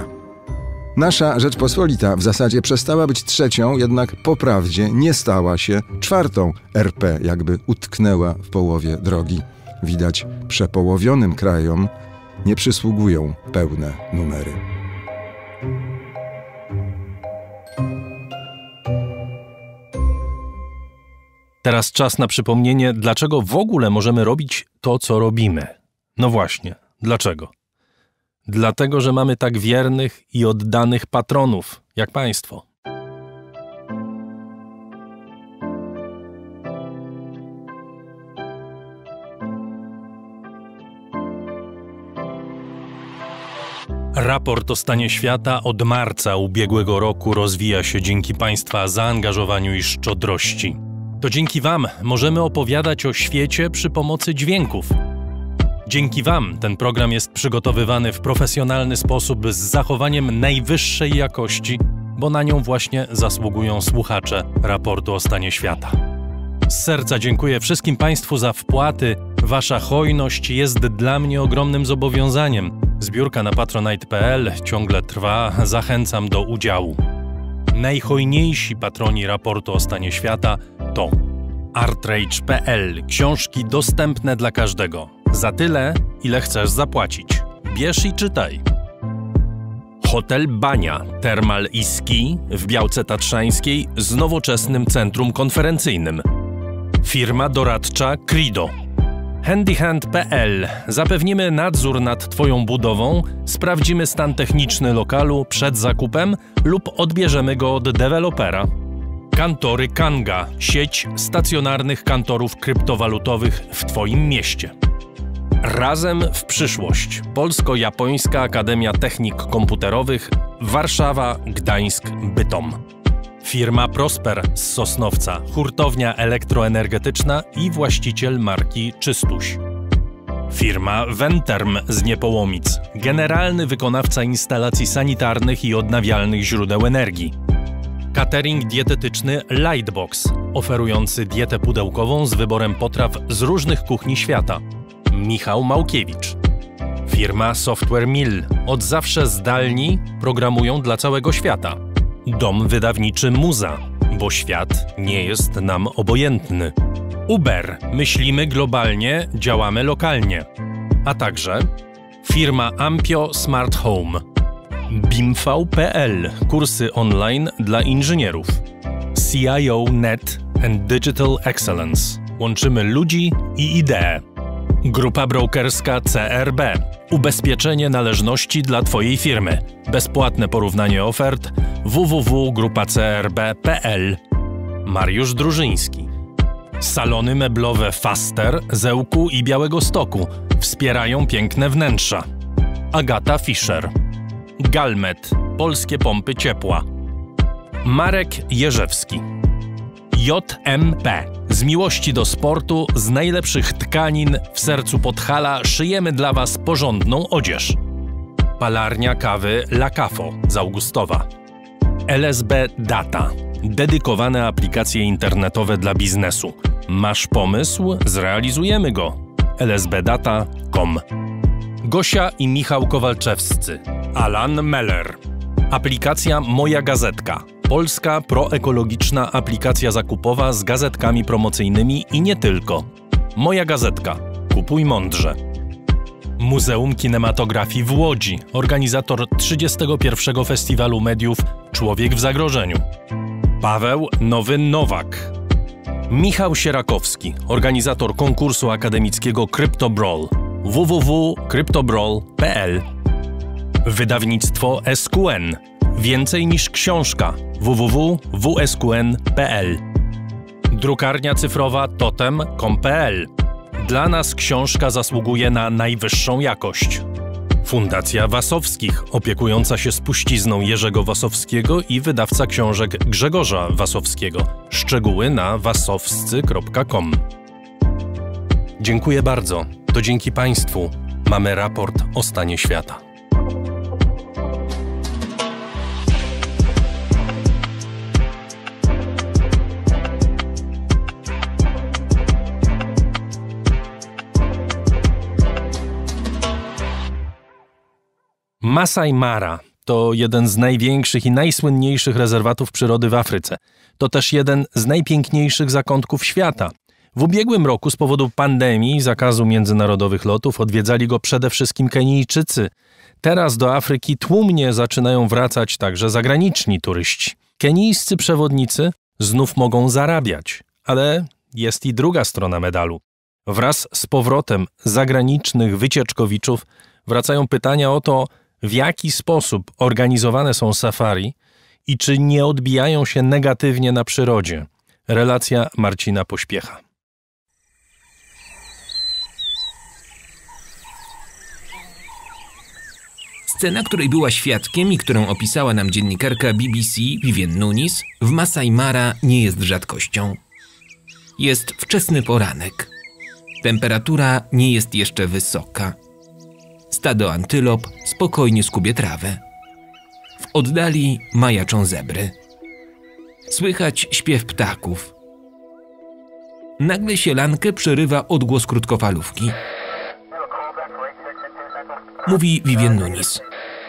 Nasza Rzeczpospolita w zasadzie przestała być 3., jednak po prawdzie nie stała się 4. RP, jakby utknęła w połowie drogi. Widać, przepołowionym krajom nie przysługują pełne numery. Teraz czas na przypomnienie, dlaczego w ogóle możemy robić to, co robimy. No właśnie, dlaczego? Dlatego, że mamy tak wiernych i oddanych patronów, jak państwo. Raport o stanie świata od marca ubiegłego roku rozwija się dzięki Państwa zaangażowaniu i szczodrości. To dzięki Wam możemy opowiadać o świecie przy pomocy dźwięków. Dzięki Wam ten program jest przygotowywany w profesjonalny sposób z zachowaniem najwyższej jakości, bo na nią właśnie zasługują słuchacze raportu o stanie świata. Z serca dziękuję wszystkim Państwu za wpłaty. Wasza hojność jest dla mnie ogromnym zobowiązaniem. Zbiórka na patronite.pl ciągle trwa, zachęcam do udziału. Najhojniejsi patroni raportu o stanie świata to artrage.pl, książki dostępne dla każdego. Za tyle, ile chcesz zapłacić. Bierz i czytaj. Hotel Bania, Termal i Ski w Białce Tatrzańskiej z nowoczesnym centrum konferencyjnym. Firma doradcza Crido. Handyhand.pl. Zapewnimy nadzór nad Twoją budową, sprawdzimy stan techniczny lokalu przed zakupem lub odbierzemy go od dewelopera. Kantory Kanga. Sieć stacjonarnych kantorów kryptowalutowych w Twoim mieście. Razem w przyszłość. Polsko-Japońska Akademia Technik Komputerowych, Warszawa, Gdańsk, Bytom. Firma Prosper z Sosnowca, hurtownia elektroenergetyczna i właściciel marki Czystuś. Firma Venterm z Niepołomic, generalny wykonawca instalacji sanitarnych i odnawialnych źródeł energii. Catering dietetyczny Lightbox, oferujący dietę pudełkową z wyborem potraw z różnych kuchni świata. Michał Małkiewicz. Firma Software Mill, od zawsze zdalni programują dla całego świata. Dom wydawniczy Muza, bo świat nie jest nam obojętny. Uber, myślimy globalnie, działamy lokalnie. A także firma Ampio Smart Home. BIMV.pl, kursy online dla inżynierów. CIO Net and Digital Excellence, łączymy ludzi i idee. Grupa brokerska CRB, ubezpieczenie należności dla Twojej firmy. Bezpłatne porównanie ofert www.grupacrb.pl. Mariusz Drużyński. Salony meblowe Faster, Zełku i Białegostoku wspierają piękne wnętrza. Agata Fischer. Galmet, polskie pompy ciepła. Marek Jerzewski. JMP. Z miłości do sportu, z najlepszych tkanin w sercu Podhala szyjemy dla Was porządną odzież. Palarnia kawy La Cafo z Augustowa. LSB Data. Dedykowane aplikacje internetowe dla biznesu. Masz pomysł? Zrealizujemy go. lsbdata.com. Gosia i Michał Kowalczewscy. Alan Meller. Aplikacja Moja Gazetka. Polska proekologiczna aplikacja zakupowa z gazetkami promocyjnymi i nie tylko. Moja Gazetka. Kupuj mądrze. Muzeum Kinematografii w Łodzi. Organizator 31. Festiwalu Mediów Człowiek w zagrożeniu. Paweł Nowy Nowak. Michał Sierakowski. Organizator konkursu akademickiego CryptoBrawl. www.cryptobrawl.pl. Wydawnictwo SQN. Więcej niż książka. www.wsqn.pl. Drukarnia cyfrowa totem.com.pl. Dla nas książka zasługuje na najwyższą jakość. Fundacja Wasowskich, opiekująca się spuścizną Jerzego Wasowskiego i wydawca książek Grzegorza Wasowskiego. Szczegóły na wasowscy.com. Dziękuję bardzo. To dzięki Państwu mamy raport o stanie świata. Masai Mara to jeden z największych i najsłynniejszych rezerwatów przyrody w Afryce. To też jeden z najpiękniejszych zakątków świata. W ubiegłym roku z powodu pandemii i zakazu międzynarodowych lotów odwiedzali go przede wszystkim Kenijczycy. Teraz do Afryki tłumnie zaczynają wracać także zagraniczni turyści. Kenijscy przewodnicy znów mogą zarabiać, ale jest i druga strona medalu. Wraz z powrotem zagranicznych wycieczkowiczów wracają pytania o to, w jaki sposób organizowane są safari i czy nie odbijają się negatywnie na przyrodzie. Relacja Marcina Pośpiecha. Scena, której była świadkiem i którą opisała nam dziennikarka BBC Vivienne Nunis, w Masai Mara nie jest rzadkością. Jest wczesny poranek. Temperatura nie jest jeszcze wysoka. Stado antylop spokojnie skubie trawę. W oddali majaczą zebry. Słychać śpiew ptaków. Nagle sielankę przerywa odgłos krótkofalówki. Mówi Vivienne Nunis.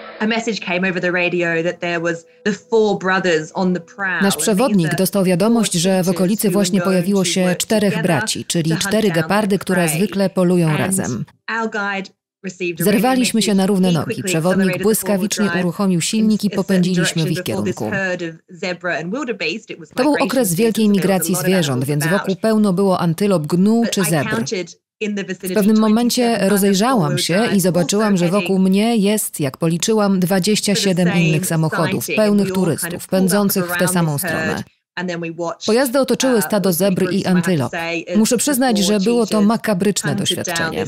Nasz przewodnik dostał wiadomość, że w okolicy właśnie pojawiło się 4 braci, czyli 4 gepardy, które zwykle polują razem. Zerwaliśmy się na równe nogi. Przewodnik błyskawicznie uruchomił silnik i popędziliśmy w ich kierunku. To był okres wielkiej migracji zwierząt, więc wokół pełno było antylop, gnu czy zebr. W pewnym momencie rozejrzałam się i zobaczyłam, że wokół mnie jest, jak policzyłam, 27 innych samochodów, pełnych turystów, pędzących w tę samą stronę. Pojazdy otoczyły stado zebr i antylop. Muszę przyznać, że było to makabryczne doświadczenie.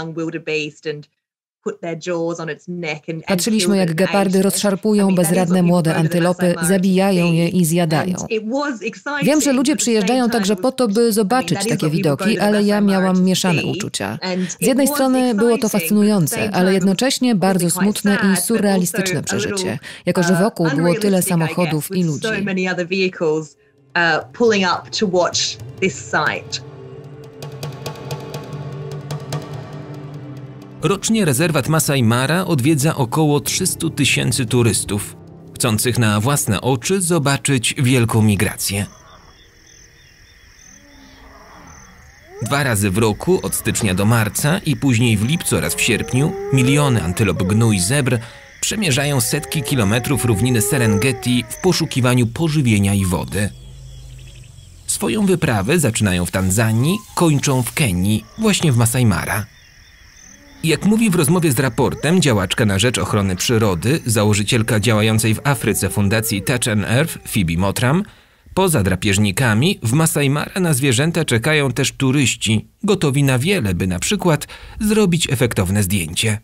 Patrzyliśmy, jak gepardy rozszarpują bezradne młode antylopy, zabijają je i zjadają. Wiem, że ludzie przyjeżdżają także po to, by zobaczyć takie widoki, ale ja miałam mieszane uczucia. Z jednej strony było to fascynujące, ale jednocześnie bardzo smutne i surrealistyczne przeżycie, jako że wokół było tyle samochodów i ludzi. Rocznie rezerwat Masai Mara odwiedza około 300 000 turystów, chcących na własne oczy zobaczyć wielką migrację. 2 razy w roku, od stycznia do marca i później w lipcu oraz w sierpniu, miliony antylop gnu i zebr przemierzają setki kilometrów równiny Serengeti w poszukiwaniu pożywienia i wody. Swoją wyprawę zaczynają w Tanzanii, kończą w Kenii, właśnie w Masai Mara. Jak mówi w rozmowie z Raportem działaczka na rzecz ochrony przyrody, założycielka działającej w Afryce fundacji Touch and Earth, Phoebe Mottram, poza drapieżnikami w Masai Mara na zwierzęta czekają też turyści, gotowi na wiele, by na przykład zrobić efektowne zdjęcie.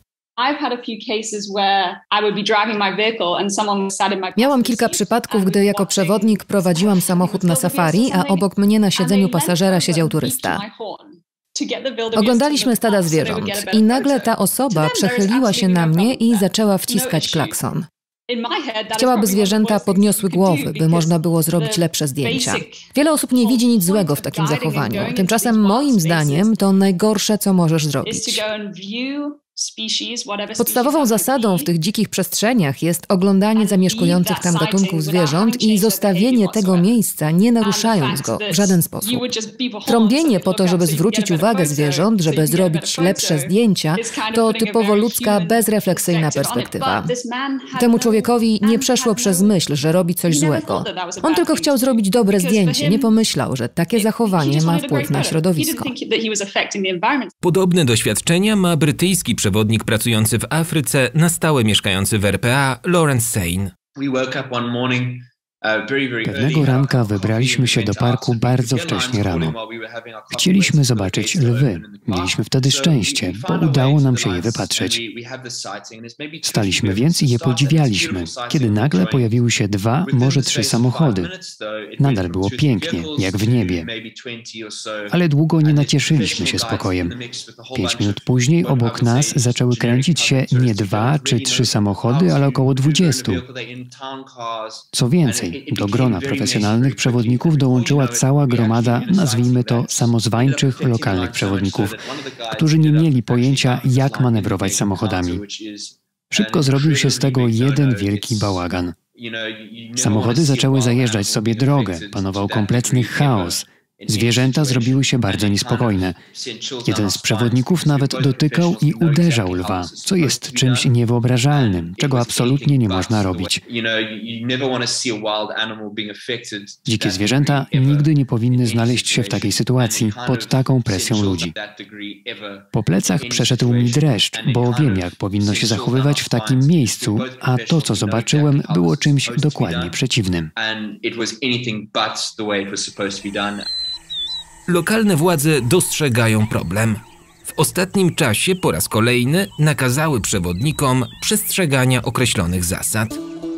Miałam kilka przypadków, gdy jako przewodnik prowadziłam samochód na safari, a obok mnie na siedzeniu pasażera siedział turysta. Oglądaliśmy stada zwierząt i nagle ta osoba przechyliła się na mnie i zaczęła wciskać klakson. Chciała, by zwierzęta podniosły głowy, by można było zrobić lepsze zdjęcia. Wiele osób nie widzi nic złego w takim zachowaniu. Tymczasem moim zdaniem to najgorsze, co możesz zrobić. Podstawową zasadą w tych dzikich przestrzeniach jest oglądanie zamieszkujących tam gatunków zwierząt i zostawienie tego miejsca, nie naruszając go w żaden sposób. Trąbienie po to, żeby zwrócić uwagę zwierząt, żeby zrobić lepsze zdjęcia, to typowo ludzka, bezrefleksyjna perspektywa. Temu człowiekowi nie przeszło przez myśl, że robi coś złego. On tylko chciał zrobić dobre zdjęcie, nie pomyślał, że takie zachowanie ma wpływ na środowisko. Podobne doświadczenia ma brytyjski przewodnik pracujący w Afryce, na stałe mieszkający w RPA, Lawrence Sane. Pewnego ranka wybraliśmy się do parku bardzo wcześnie rano. Chcieliśmy zobaczyć lwy. Mieliśmy wtedy szczęście, bo udało nam się je wypatrzeć. Staliśmy więc i je podziwialiśmy, kiedy nagle pojawiły się 2, może 3 samochody. Nadal było pięknie, jak w niebie. Ale długo nie nacieszyliśmy się spokojem. 5 minut później obok nas zaczęły kręcić się nie 2 czy 3 samochody, ale około 20. Co więcej, do grona profesjonalnych przewodników dołączyła cała gromada, nazwijmy to, samozwańczych lokalnych przewodników, którzy nie mieli pojęcia, jak manewrować samochodami. Szybko zrobił się z tego jeden wielki bałagan. Samochody zaczęły zajeżdżać sobie drogę, panował kompletny chaos. Zwierzęta zrobiły się bardzo niespokojne. Jeden z przewodników nawet dotykał i uderzał lwa, co jest czymś niewyobrażalnym, czego absolutnie nie można robić. Dzikie zwierzęta nigdy nie powinny znaleźć się w takiej sytuacji, pod taką presją ludzi. Po plecach przeszedł mi dreszcz, bo wiem, jak powinno się zachowywać w takim miejscu, a to, co zobaczyłem, było czymś dokładnie przeciwnym. Lokalne władze dostrzegają problem. w ostatnim czasie po raz kolejny nakazały przewodnikom przestrzegania określonych zasad.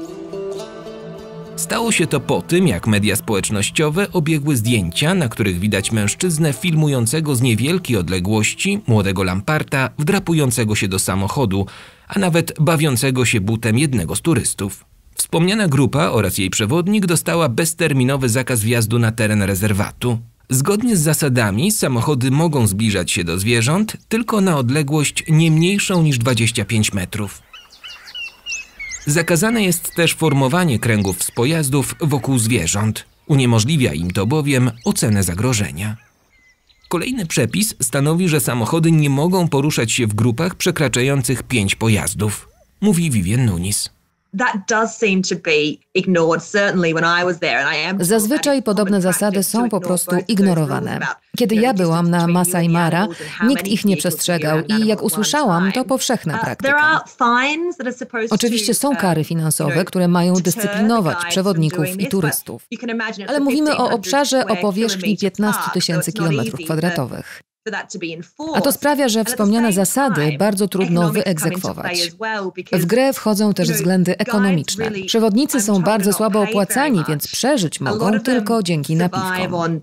Stało się to po tym, jak media społecznościowe obiegły zdjęcia, na których widać mężczyznę filmującego z niewielkiej odległości młodego lamparta wdrapującego się do samochodu, a nawet bawiącego się butem jednego z turystów. Wspomniana grupa oraz jej przewodnik dostała bezterminowy zakaz wjazdu na teren rezerwatu. Zgodnie z zasadami samochody mogą zbliżać się do zwierząt tylko na odległość nie mniejszą niż 25 metrów. Zakazane jest też formowanie kręgów z pojazdów wokół zwierząt. Uniemożliwia im to bowiem ocenę zagrożenia. Kolejny przepis stanowi, że samochody nie mogą poruszać się w grupach przekraczających 5 pojazdów, mówi Vivienne Nunis. Zazwyczaj podobne zasady są po prostu ignorowane. Kiedy ja byłam na Masai Mara, nikt ich nie przestrzegał i jak usłyszałam, to powszechna praktyka. Oczywiście są kary finansowe, które mają dyscyplinować przewodników i turystów. Ale mówimy o obszarze o powierzchni 15 000 km². A to sprawia, że wspomniane zasady bardzo trudno wyegzekwować. W grę wchodzą też względy ekonomiczne. Przewodnicy są bardzo słabo opłacani, więc przeżyć mogą tylko dzięki napiwkom.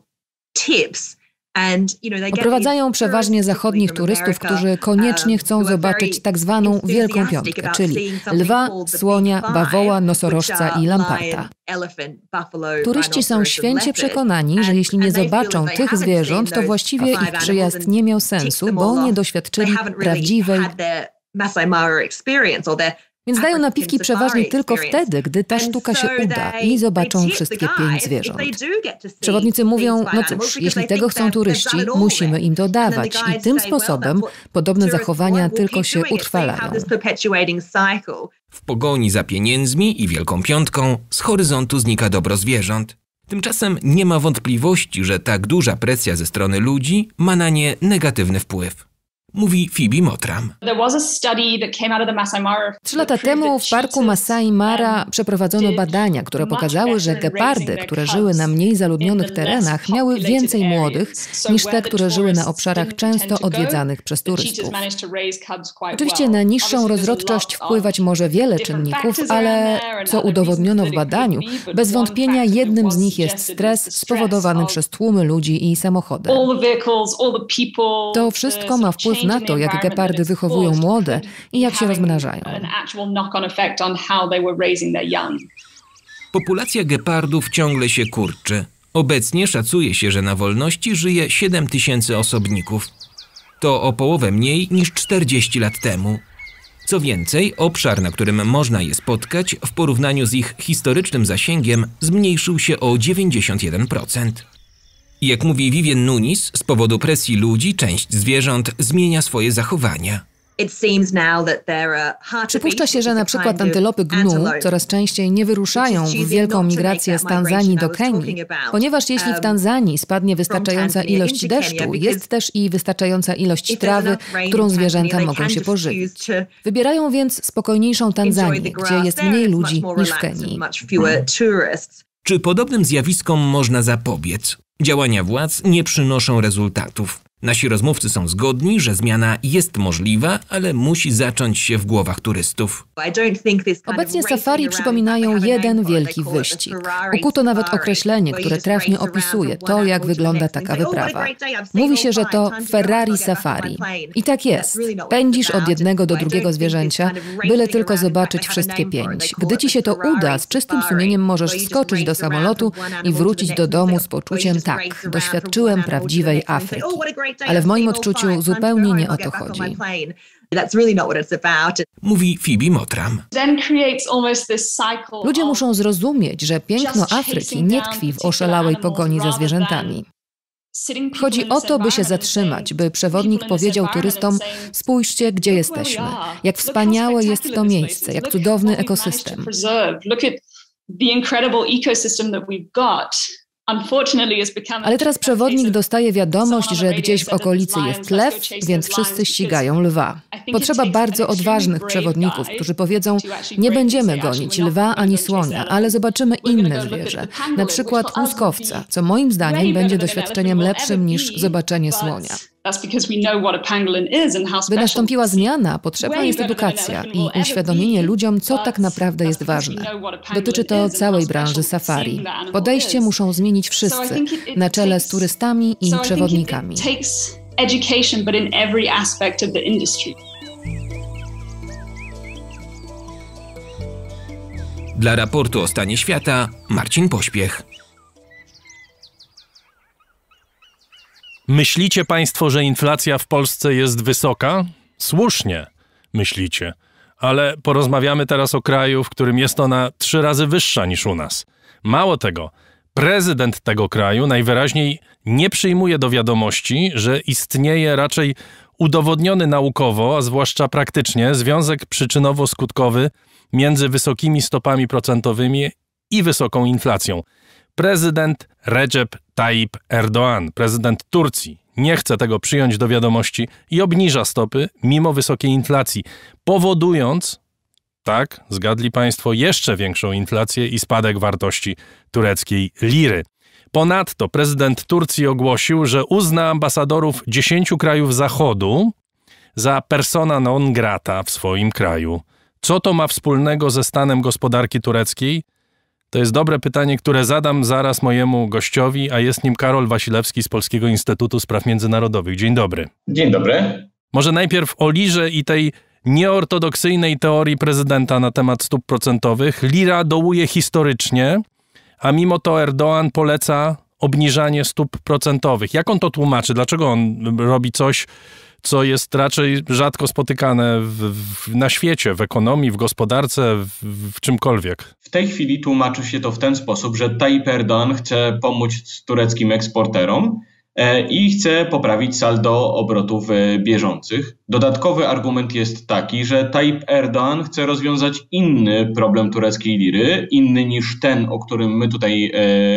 Oprowadzają przeważnie zachodnich turystów, którzy koniecznie chcą zobaczyć tak zwaną Wielką Piątkę, czyli lwa, słonia, bawoła, nosorożca i lamparta. Turyści są święcie przekonani, że jeśli nie zobaczą tych zwierząt, to właściwie ich przyjazd nie miał sensu, bo nie doświadczyli prawdziwej. Więc dają napiwki przeważnie tylko wtedy, gdy ta sztuka się uda i zobaczą wszystkie 5 zwierząt. Przewodnicy mówią, no cóż, jeśli tego chcą turyści, musimy im to dawać i tym sposobem podobne zachowania tylko się utrwalają. W pogoni za pieniędzmi i Wielką Piątką z horyzontu znika dobro zwierząt. Tymczasem nie ma wątpliwości, że tak duża presja ze strony ludzi ma na nie negatywny wpływ. Mówi Phoebe Mottram. 3 lata temu w parku Masai Mara przeprowadzono badania, które pokazały, że gepardy, które żyły na mniej zaludnionych terenach, miały więcej młodych niż te, które żyły na obszarach często odwiedzanych przez turystów. Oczywiście na niższą rozrodczość wpływać może wiele czynników, ale co udowodniono w badaniu, bez wątpienia jednym z nich jest stres spowodowany przez tłumy ludzi i samochody. To wszystko ma wpływ na to, jak gepardy wychowują młode i jak się rozmnażają. Populacja gepardów ciągle się kurczy. Obecnie szacuje się, że na wolności żyje 7 000 osobników. To o połowę mniej niż 40 lat temu. Co więcej, obszar, na którym można je spotkać, w porównaniu z ich historycznym zasięgiem zmniejszył się o 91%. Jak mówi Vivienne Nunis, z powodu presji ludzi część zwierząt zmienia swoje zachowania. Przypuszcza się, że na przykład antylopy gnu coraz częściej nie wyruszają w wielką migrację z Tanzanii do Kenii, ponieważ jeśli w Tanzanii spadnie wystarczająca ilość deszczu, jest też i wystarczająca ilość trawy, którą zwierzęta mogą się pożywić. Wybierają więc spokojniejszą Tanzanię, gdzie jest mniej ludzi niż w Kenii. Czy podobnym zjawiskom można zapobiec? Działania władz nie przynoszą rezultatów. Nasi rozmówcy są zgodni, że zmiana jest możliwa, ale musi zacząć się w głowach turystów. Obecnie safari przypominają jeden wielki wyścig. Ukuto nawet określenie, które trafnie opisuje to, jak wygląda taka wyprawa. Mówi się, że to Ferrari safari. I tak jest. Pędzisz od jednego do drugiego zwierzęcia, byle tylko zobaczyć wszystkie 5. Gdy ci się to uda, z czystym sumieniem możesz wskoczyć do samolotu i wrócić do domu z poczuciem tak, doświadczyłem prawdziwej Afryki. Ale w moim odczuciu zupełnie nie o to chodzi. Mówi Phoebe Mottram. Ludzie muszą zrozumieć, że piękno Afryki nie tkwi w oszalałej pogoni za zwierzętami. Chodzi o to, by się zatrzymać, by przewodnik powiedział turystom: spójrzcie, gdzie jesteśmy, jak wspaniałe jest to miejsce, jak cudowny ekosystem. Ale teraz przewodnik dostaje wiadomość, że gdzieś w okolicy jest lew, więc wszyscy ścigają lwa. Potrzeba bardzo odważnych przewodników, którzy powiedzą: nie będziemy gonić lwa ani słonia, ale zobaczymy inne zwierzę, na przykład łuskowca, co moim zdaniem będzie doświadczeniem lepszym niż zobaczenie słonia. By nastąpiła zmiana, potrzebna jest edukacja i uświadomienie ludziom, co tak naprawdę jest ważne. Dotyczy to całej branży safari. Podejście muszą zmienić wszyscy, na czele z turystami i przewodnikami. Dla raportu o stanie świata Marcin Pośpiech. Myślicie państwo, że inflacja w Polsce jest wysoka? Słusznie myślicie, ale porozmawiamy teraz o kraju, w którym jest ona 3 razy wyższa niż u nas. Mało tego, prezydent tego kraju najwyraźniej nie przyjmuje do wiadomości, że istnieje raczej udowodniony naukowo, a zwłaszcza praktycznie, związek przyczynowo-skutkowy między wysokimi stopami procentowymi i wysoką inflacją. Prezydent Recep Tayyip Erdoğan, prezydent Turcji, nie chce tego przyjąć do wiadomości i obniża stopy mimo wysokiej inflacji, powodując, tak, zgadli państwo, jeszcze większą inflację i spadek wartości tureckiej liry. Ponadto prezydent Turcji ogłosił, że uzna ambasadorów 10 krajów Zachodu za persona non grata w swoim kraju. Co to ma wspólnego ze stanem gospodarki tureckiej? To jest dobre pytanie, które zadam zaraz mojemu gościowi, a jest nim Karol Wasilewski z Polskiego Instytutu Spraw Międzynarodowych. Dzień dobry. Dzień dobry. Może najpierw o lirze i tej nieortodoksyjnej teorii prezydenta na temat stóp procentowych. Lira dołuje historycznie, a mimo to Erdoğan poleca obniżanie stóp procentowych. Jak on to tłumaczy? Dlaczego on robi coś, co jest raczej rzadko spotykane na świecie, w ekonomii, w gospodarce, w czymkolwiek? W tej chwili tłumaczy się to w ten sposób, że Tayyip Erdoğan chce pomóc tureckim eksporterom i chce poprawić saldo obrotów bieżących. Dodatkowy argument jest taki, że Tayyip Erdoğan chce rozwiązać inny problem tureckiej liry, inny niż ten, o którym my tutaj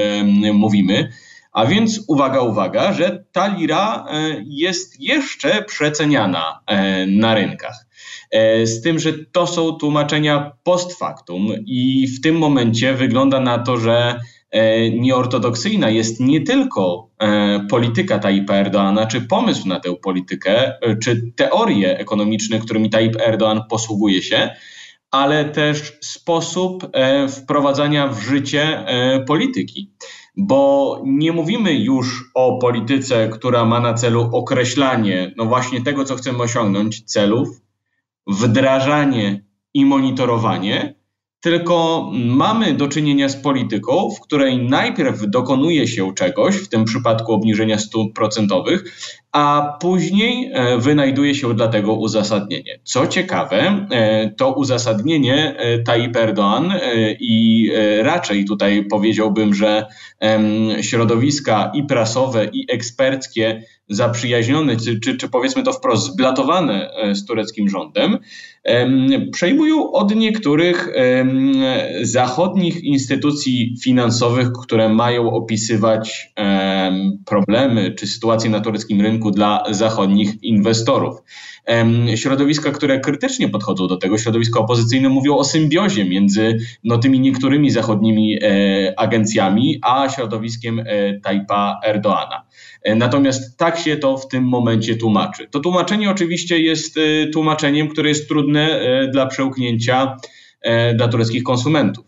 mówimy. A więc uwaga, że ta lira jest jeszcze przeceniana na rynkach. Z tym, że to są tłumaczenia post factum i w tym momencie wygląda na to, że nieortodoksyjna jest nie tylko polityka Tayyipa Erdoğana, czy pomysł na tę politykę, czy teorie ekonomiczne, którymi Tayyip Erdoğan posługuje się, ale też sposób wprowadzania w życie polityki. Bo nie mówimy już o polityce, która ma na celu określanie właśnie tego, co chcemy osiągnąć, celów, wdrażanie i monitorowanie, tylko mamy do czynienia z polityką, w której najpierw dokonuje się czegoś, w tym przypadku obniżenia stóp procentowych, a później wynajduje się dla tego uzasadnienie. Co ciekawe, to uzasadnienie Tayyip Erdoğan i raczej tutaj powiedziałbym, że środowiska i prasowe, i eksperckie zaprzyjaźnione, czy powiedzmy to wprost zblatowane z tureckim rządem, przejmują od niektórych zachodnich instytucji finansowych, które mają opisywać problemy czy sytuację na tureckim rynku dla zachodnich inwestorów. Środowiska, które krytycznie podchodzą do tego, środowiska opozycyjne, mówią o symbiozie między tymi niektórymi zachodnimi agencjami, a środowiskiem Tayyipa Erdoğana. Natomiast tak się to w tym momencie tłumaczy. To tłumaczenie oczywiście jest tłumaczeniem, które jest trudne dla przełknięcia dla tureckich konsumentów.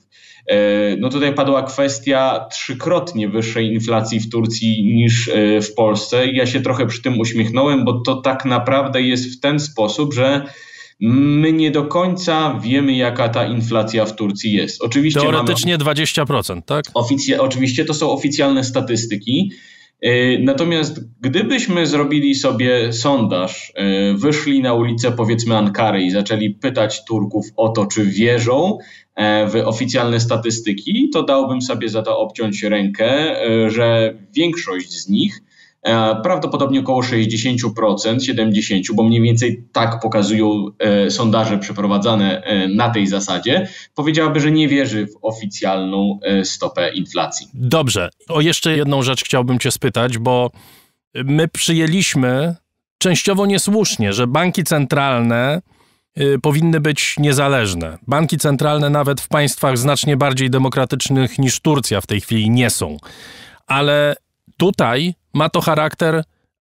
Tutaj padła kwestia 3-krotnie wyższej inflacji w Turcji niż w Polsce. Ja się trochę przy tym uśmiechnąłem, bo to tak naprawdę jest w ten sposób, że my nie do końca wiemy, jaka ta inflacja w Turcji jest. Oczywiście teoretycznie 20%, tak? Oczywiście to są oficjalne statystyki. Natomiast gdybyśmy zrobili sobie sondaż, wyszli na ulicę powiedzmy Ankary i zaczęli pytać Turków o to, czy wierzą w oficjalne statystyki, to dałbym sobie za to obciąć rękę, że większość z nich, prawdopodobnie około 60%, 70%, bo mniej więcej tak pokazują sondaże przeprowadzane na tej zasadzie, powiedziałaby, że nie wierzy w oficjalną stopę inflacji. Dobrze. O jeszcze jedną rzecz chciałbym cię spytać, bo my przyjęliśmy częściowo niesłusznie, że banki centralne powinny być niezależne. Banki centralne nawet w państwach znacznie bardziej demokratycznych niż Turcja w tej chwili nie są. Ale tutaj ma to charakter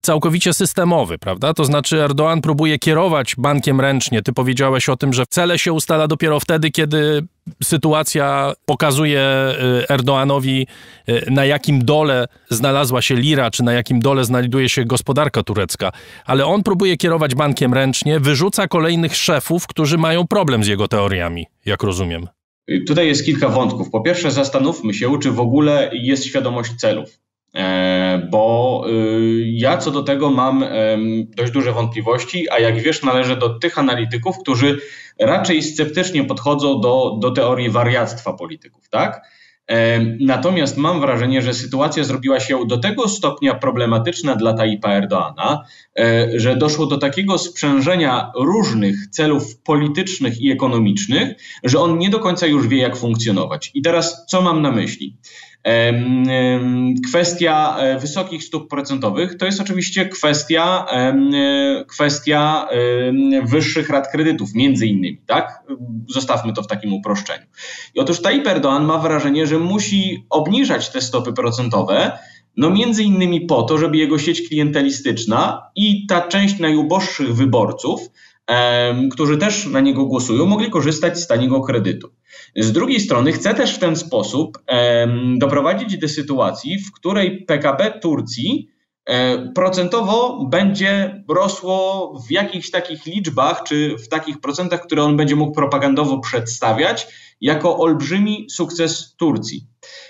całkowicie systemowy, prawda? To znaczy Erdoğan próbuje kierować bankiem ręcznie. Ty powiedziałeś o tym, że cele się ustala dopiero wtedy, kiedy sytuacja pokazuje Erdoğanowi, na jakim dole znalazła się lira, czy na jakim dole znajduje się gospodarka turecka. Ale on próbuje kierować bankiem ręcznie, wyrzuca kolejnych szefów, którzy mają problem z jego teoriami, jak rozumiem. Tutaj jest kilka wątków. Po pierwsze, zastanówmy się, czy w ogóle jest świadomość celów. Bo ja co do tego mam dość duże wątpliwości, a jak wiesz, należę do tych analityków, którzy raczej sceptycznie podchodzą do teorii wariactwa polityków, tak? Natomiast mam wrażenie, że sytuacja zrobiła się do tego stopnia problematyczna dla Tayyipa Erdoğana, że doszło do takiego sprzężenia różnych celów politycznych i ekonomicznych, że on nie do końca już wie, jak funkcjonować. I teraz co mam na myśli? Kwestia wysokich stóp procentowych to jest oczywiście kwestia wyższych rat kredytów, między innymi, tak? Zostawmy to w takim uproszczeniu. I otóż Tayyip Erdoğan ma wrażenie, że musi obniżać te stopy procentowe, no między innymi po to, żeby jego sieć klientelistyczna i ta część najuboższych wyborców, którzy też na niego głosują, mogli korzystać z taniego kredytu. Z drugiej strony chce też w ten sposób doprowadzić do sytuacji, w której PKB Turcji procentowo będzie rosło w jakichś takich liczbach, czy w takich procentach, które on będzie mógł propagandowo przedstawiać jako olbrzymi sukces Turcji.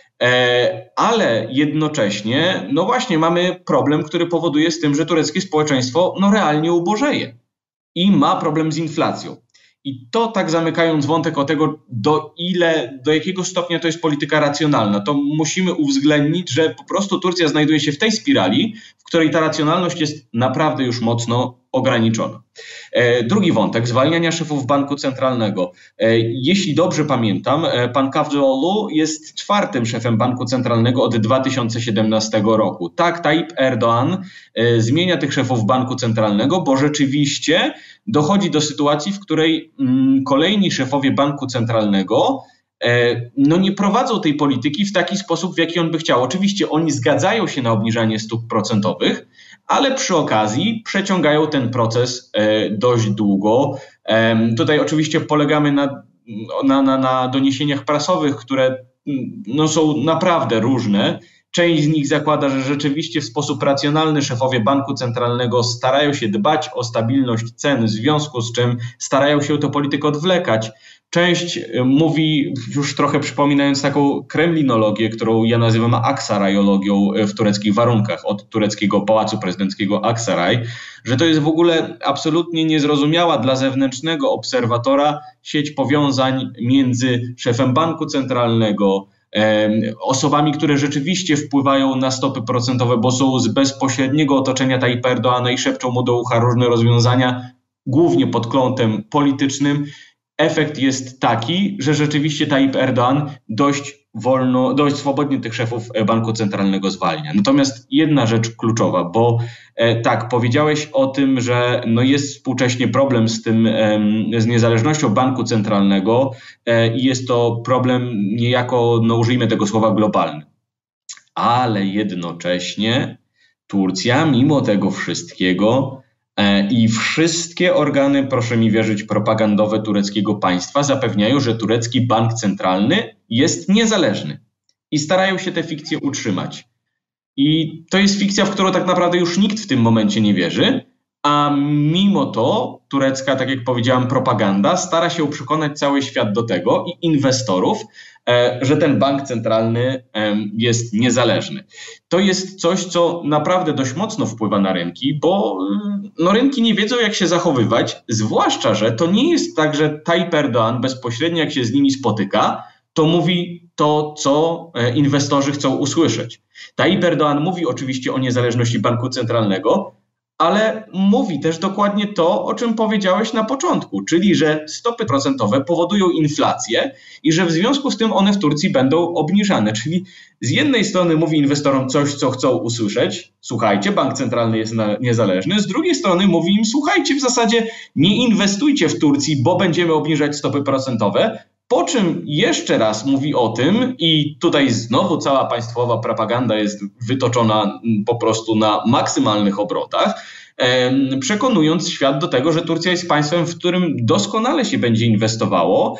Ale jednocześnie, no właśnie, mamy problem, który powoduje z tym, że tureckie społeczeństwo realnie ubożeje i ma problem z inflacją. I to tak zamykając wątek o tego, do jakiego stopnia to jest polityka racjonalna, to musimy uwzględnić, że po prostu Turcja znajduje się w tej spirali, w której ta racjonalność jest naprawdę już mocno ograniczona. Drugi wątek, zwalniania szefów banku centralnego. Jeśli dobrze pamiętam, pan Kavcıoğlu jest 4. szefem banku centralnego od 2017 roku. Tak, Tayyip Erdoğan zmienia tych szefów banku centralnego, bo rzeczywiście dochodzi do sytuacji, w której kolejni szefowie banku centralnego nie prowadzą tej polityki w taki sposób, w jaki on by chciał. Oczywiście oni zgadzają się na obniżanie stóp procentowych, ale przy okazji przeciągają ten proces dość długo. Tutaj oczywiście polegamy na doniesieniach prasowych, które są naprawdę różne. Część z nich zakłada, że rzeczywiście w sposób racjonalny szefowie banku centralnego starają się dbać o stabilność cen, w związku z czym starają się tę politykę odwlekać. Część mówi, już trochę przypominając taką kremlinologię, którą ja nazywam aksarajologią w tureckich warunkach, od tureckiego pałacu prezydenckiego Aksaraj, że to jest w ogóle absolutnie niezrozumiała dla zewnętrznego obserwatora sieć powiązań między szefem banku centralnego, osobami, które rzeczywiście wpływają na stopy procentowe, bo są z bezpośredniego otoczenia Tayyipa Erdoğana i szepczą mu do ucha różne rozwiązania, głównie pod politycznym. Efekt jest taki, że rzeczywiście Tayyip Erdoğan dość swobodnie tych szefów banku centralnego zwalnia. Natomiast jedna rzecz kluczowa, bo tak, powiedziałeś o tym, że jest współcześnie problem z niezależnością banku centralnego i jest to problem niejako, użyjmy tego słowa, globalny. Ale jednocześnie Turcja, mimo tego wszystkiego, i wszystkie organy, proszę mi wierzyć, propagandowe tureckiego państwa zapewniają, że turecki bank centralny jest niezależny i starają się tę fikcję utrzymać. I to jest fikcja, w którą tak naprawdę już nikt w tym momencie nie wierzy, a mimo to turecka, tak jak powiedziałam, propaganda stara się przekonać cały świat do tego i inwestorów, że ten bank centralny jest niezależny. To jest coś, co naprawdę dość mocno wpływa na rynki, bo rynki nie wiedzą, jak się zachowywać, zwłaszcza, że to nie jest tak, że Tayyip Erdoğan bezpośrednio, jak się z nimi spotyka, to mówi to, co inwestorzy chcą usłyszeć. Tayyip Erdoğan mówi oczywiście o niezależności banku centralnego, ale mówi też dokładnie to, o czym powiedziałeś na początku, czyli że stopy procentowe powodują inflację i że w związku z tym one w Turcji będą obniżane. Czyli z jednej strony mówi inwestorom coś, co chcą usłyszeć, słuchajcie, bank centralny jest niezależny, z drugiej strony mówi im, słuchajcie, w zasadzie nie inwestujcie w Turcji, bo będziemy obniżać stopy procentowe, Po czym jeszcze raz mówi o tym i tutaj znowu cała państwowa propaganda jest wytoczona po prostu na maksymalnych obrotach, przekonując świat do tego, że Turcja jest państwem, w którym doskonale się będzie inwestowało,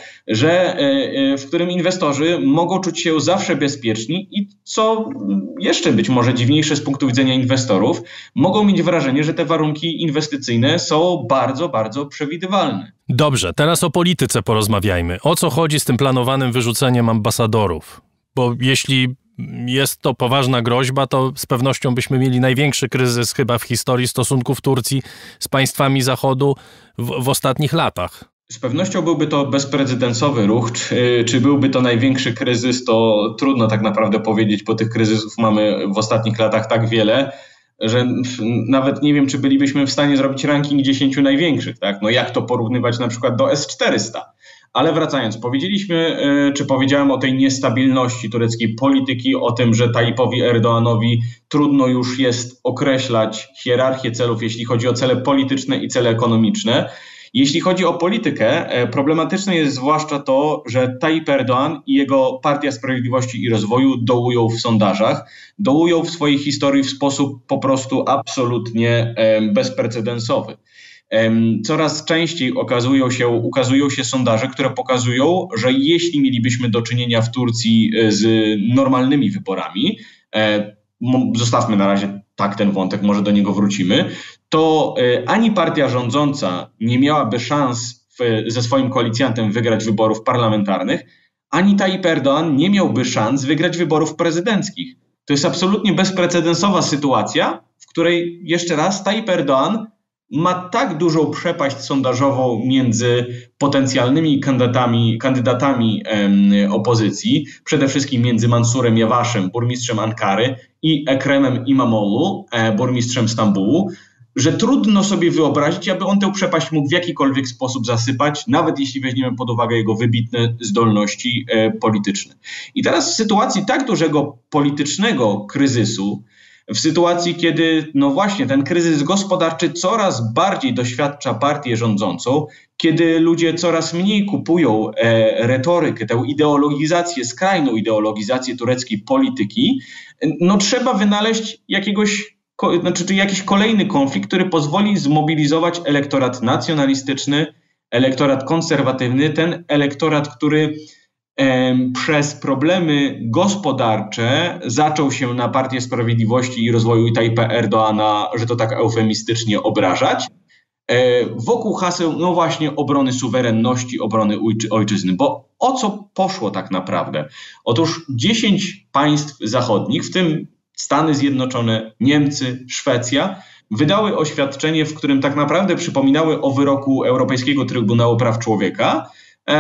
w którym inwestorzy mogą czuć się zawsze bezpieczni i co jeszcze być może dziwniejsze z punktu widzenia inwestorów, mogą mieć wrażenie, że te warunki inwestycyjne są bardzo, bardzo przewidywalne. Dobrze, teraz o polityce porozmawiajmy. O co chodzi z tym planowanym wyrzuceniem ambasadorów? Bo jeśli jest to poważna groźba, to z pewnością byśmy mieli największy kryzys chyba w historii stosunków Turcji z państwami Zachodu w ostatnich latach. Z pewnością byłby to bezprecedensowy ruch. Czy byłby to największy kryzys, to trudno tak naprawdę powiedzieć, bo tych kryzysów mamy w ostatnich latach tak wiele, że nawet nie wiem, czy bylibyśmy w stanie zrobić ranking 10 największych. Tak? No jak to porównywać na przykład do S-400? Ale wracając, powiedziałem o tej niestabilności tureckiej polityki, o tym, że Tayyipowi Erdoğanowi trudno już jest określać hierarchię celów, jeśli chodzi o cele polityczne i cele ekonomiczne. Jeśli chodzi o politykę, problematyczne jest zwłaszcza to, że Tayyip Erdoğan i jego Partia Sprawiedliwości i Rozwoju dołują w sondażach, dołują w swojej historii w sposób po absolutnie bezprecedensowy. Coraz częściej ukazują się sondaże, które pokazują, że jeśli mielibyśmy do czynienia w Turcji z normalnymi wyborami, zostawmy na razie tak ten wątek, może do niego wrócimy, to ani partia rządząca nie miałaby szans ze swoim koalicjantem wygrać wyborów parlamentarnych, ani Tayyip Erdoğan nie miałby szans wygrać wyborów prezydenckich. To jest absolutnie bezprecedensowa sytuacja, w której jeszcze raz Tayyip Erdoğan ma tak dużą przepaść sondażową między potencjalnymi kandydatami opozycji, przede wszystkim między Mansurem Yavaszem, burmistrzem Ankary, i Ekremem İmamoğlu, burmistrzem Stambułu, że trudno sobie wyobrazić, aby on tę przepaść mógł w jakikolwiek sposób zasypać, nawet jeśli weźmiemy pod uwagę jego wybitne zdolności polityczne. I teraz w sytuacji tak dużego politycznego kryzysu, w sytuacji, kiedy no właśnie ten kryzys gospodarczy coraz bardziej doświadcza partię rządzącą, kiedy ludzie coraz mniej kupują retorykę, tę ideologizację, skrajną ideologizację tureckiej polityki, no trzeba wynaleźć jakiś kolejny konflikt, który pozwoli zmobilizować elektorat nacjonalistyczny, elektorat konserwatywny, ten elektorat, który przez problemy gospodarcze zaczął się na Partię Sprawiedliwości i Rozwoju i Tayyipa Erdoğana, że to tak eufemistycznie, obrażać, wokół haseł, no właśnie, obrony suwerenności, obrony ojczyzny. Bo o co poszło tak naprawdę? Otóż 10 państw zachodnich, w tym Stany Zjednoczone, Niemcy, Szwecja, wydały oświadczenie, w którym tak naprawdę przypominały o wyroku Europejskiego Trybunału Praw Człowieka,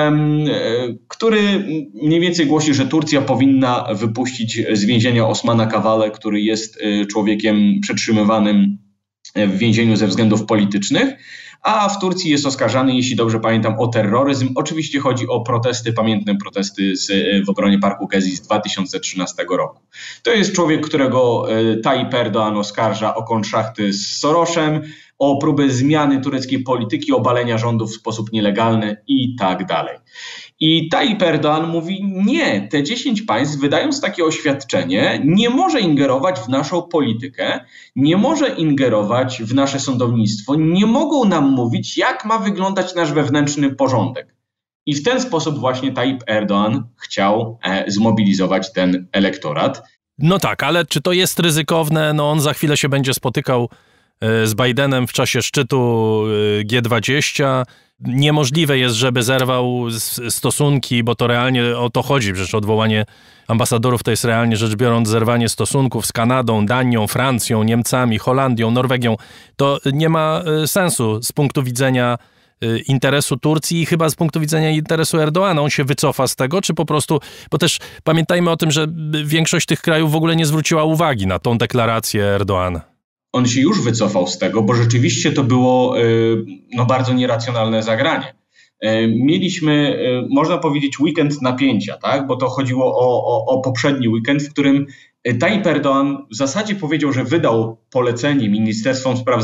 który mniej więcej głosi, że Turcja powinna wypuścić z więzienia Osmana Kavalę, który jest człowiekiem przetrzymywanym w więzieniu ze względów politycznych, a w Turcji jest oskarżany, jeśli dobrze pamiętam, o terroryzm. Oczywiście chodzi o pamiętne protesty w obronie Parku Gezi z 2013 roku. To jest człowiek, którego Tayyip Erdoğan oskarża o konszachty z Sorosem, o próbę zmiany tureckiej polityki, obalenia rządów w sposób nielegalny i tak dalej. I Tayyip Erdoğan mówi, nie, te 10 państw, wydając takie oświadczenie, nie może ingerować w naszą politykę, nie może ingerować w nasze sądownictwo, nie mogą nam mówić, jak ma wyglądać nasz wewnętrzny porządek. I w ten sposób właśnie Tayyip Erdoğan chciał zmobilizować ten elektorat. No tak, ale czy to jest ryzykowne? No on za chwilę się będzie spotykał z Bidenem w czasie szczytu G20. Niemożliwe jest, żeby zerwał stosunki, bo to realnie o to chodzi. Przecież odwołanie ambasadorów to jest realnie rzecz biorąc zerwanie stosunków z Kanadą, Danią, Francją, Niemcami, Holandią, Norwegią. To nie ma sensu z punktu widzenia interesu Turcji i chyba z punktu widzenia interesu Erdoğana. On się wycofa z tego, czy po prostu... Bo też pamiętajmy o tym, że większość tych krajów w ogóle nie zwróciła uwagi na tą deklarację Erdoğana. On się już wycofał z tego, bo rzeczywiście to było bardzo nieracjonalne zagranie. Mieliśmy, można powiedzieć, weekend napięcia, tak? Bo to chodziło o poprzedni weekend, w którym Tayyip Erdoğan w zasadzie powiedział, że wydał polecenie Ministerstwu Spraw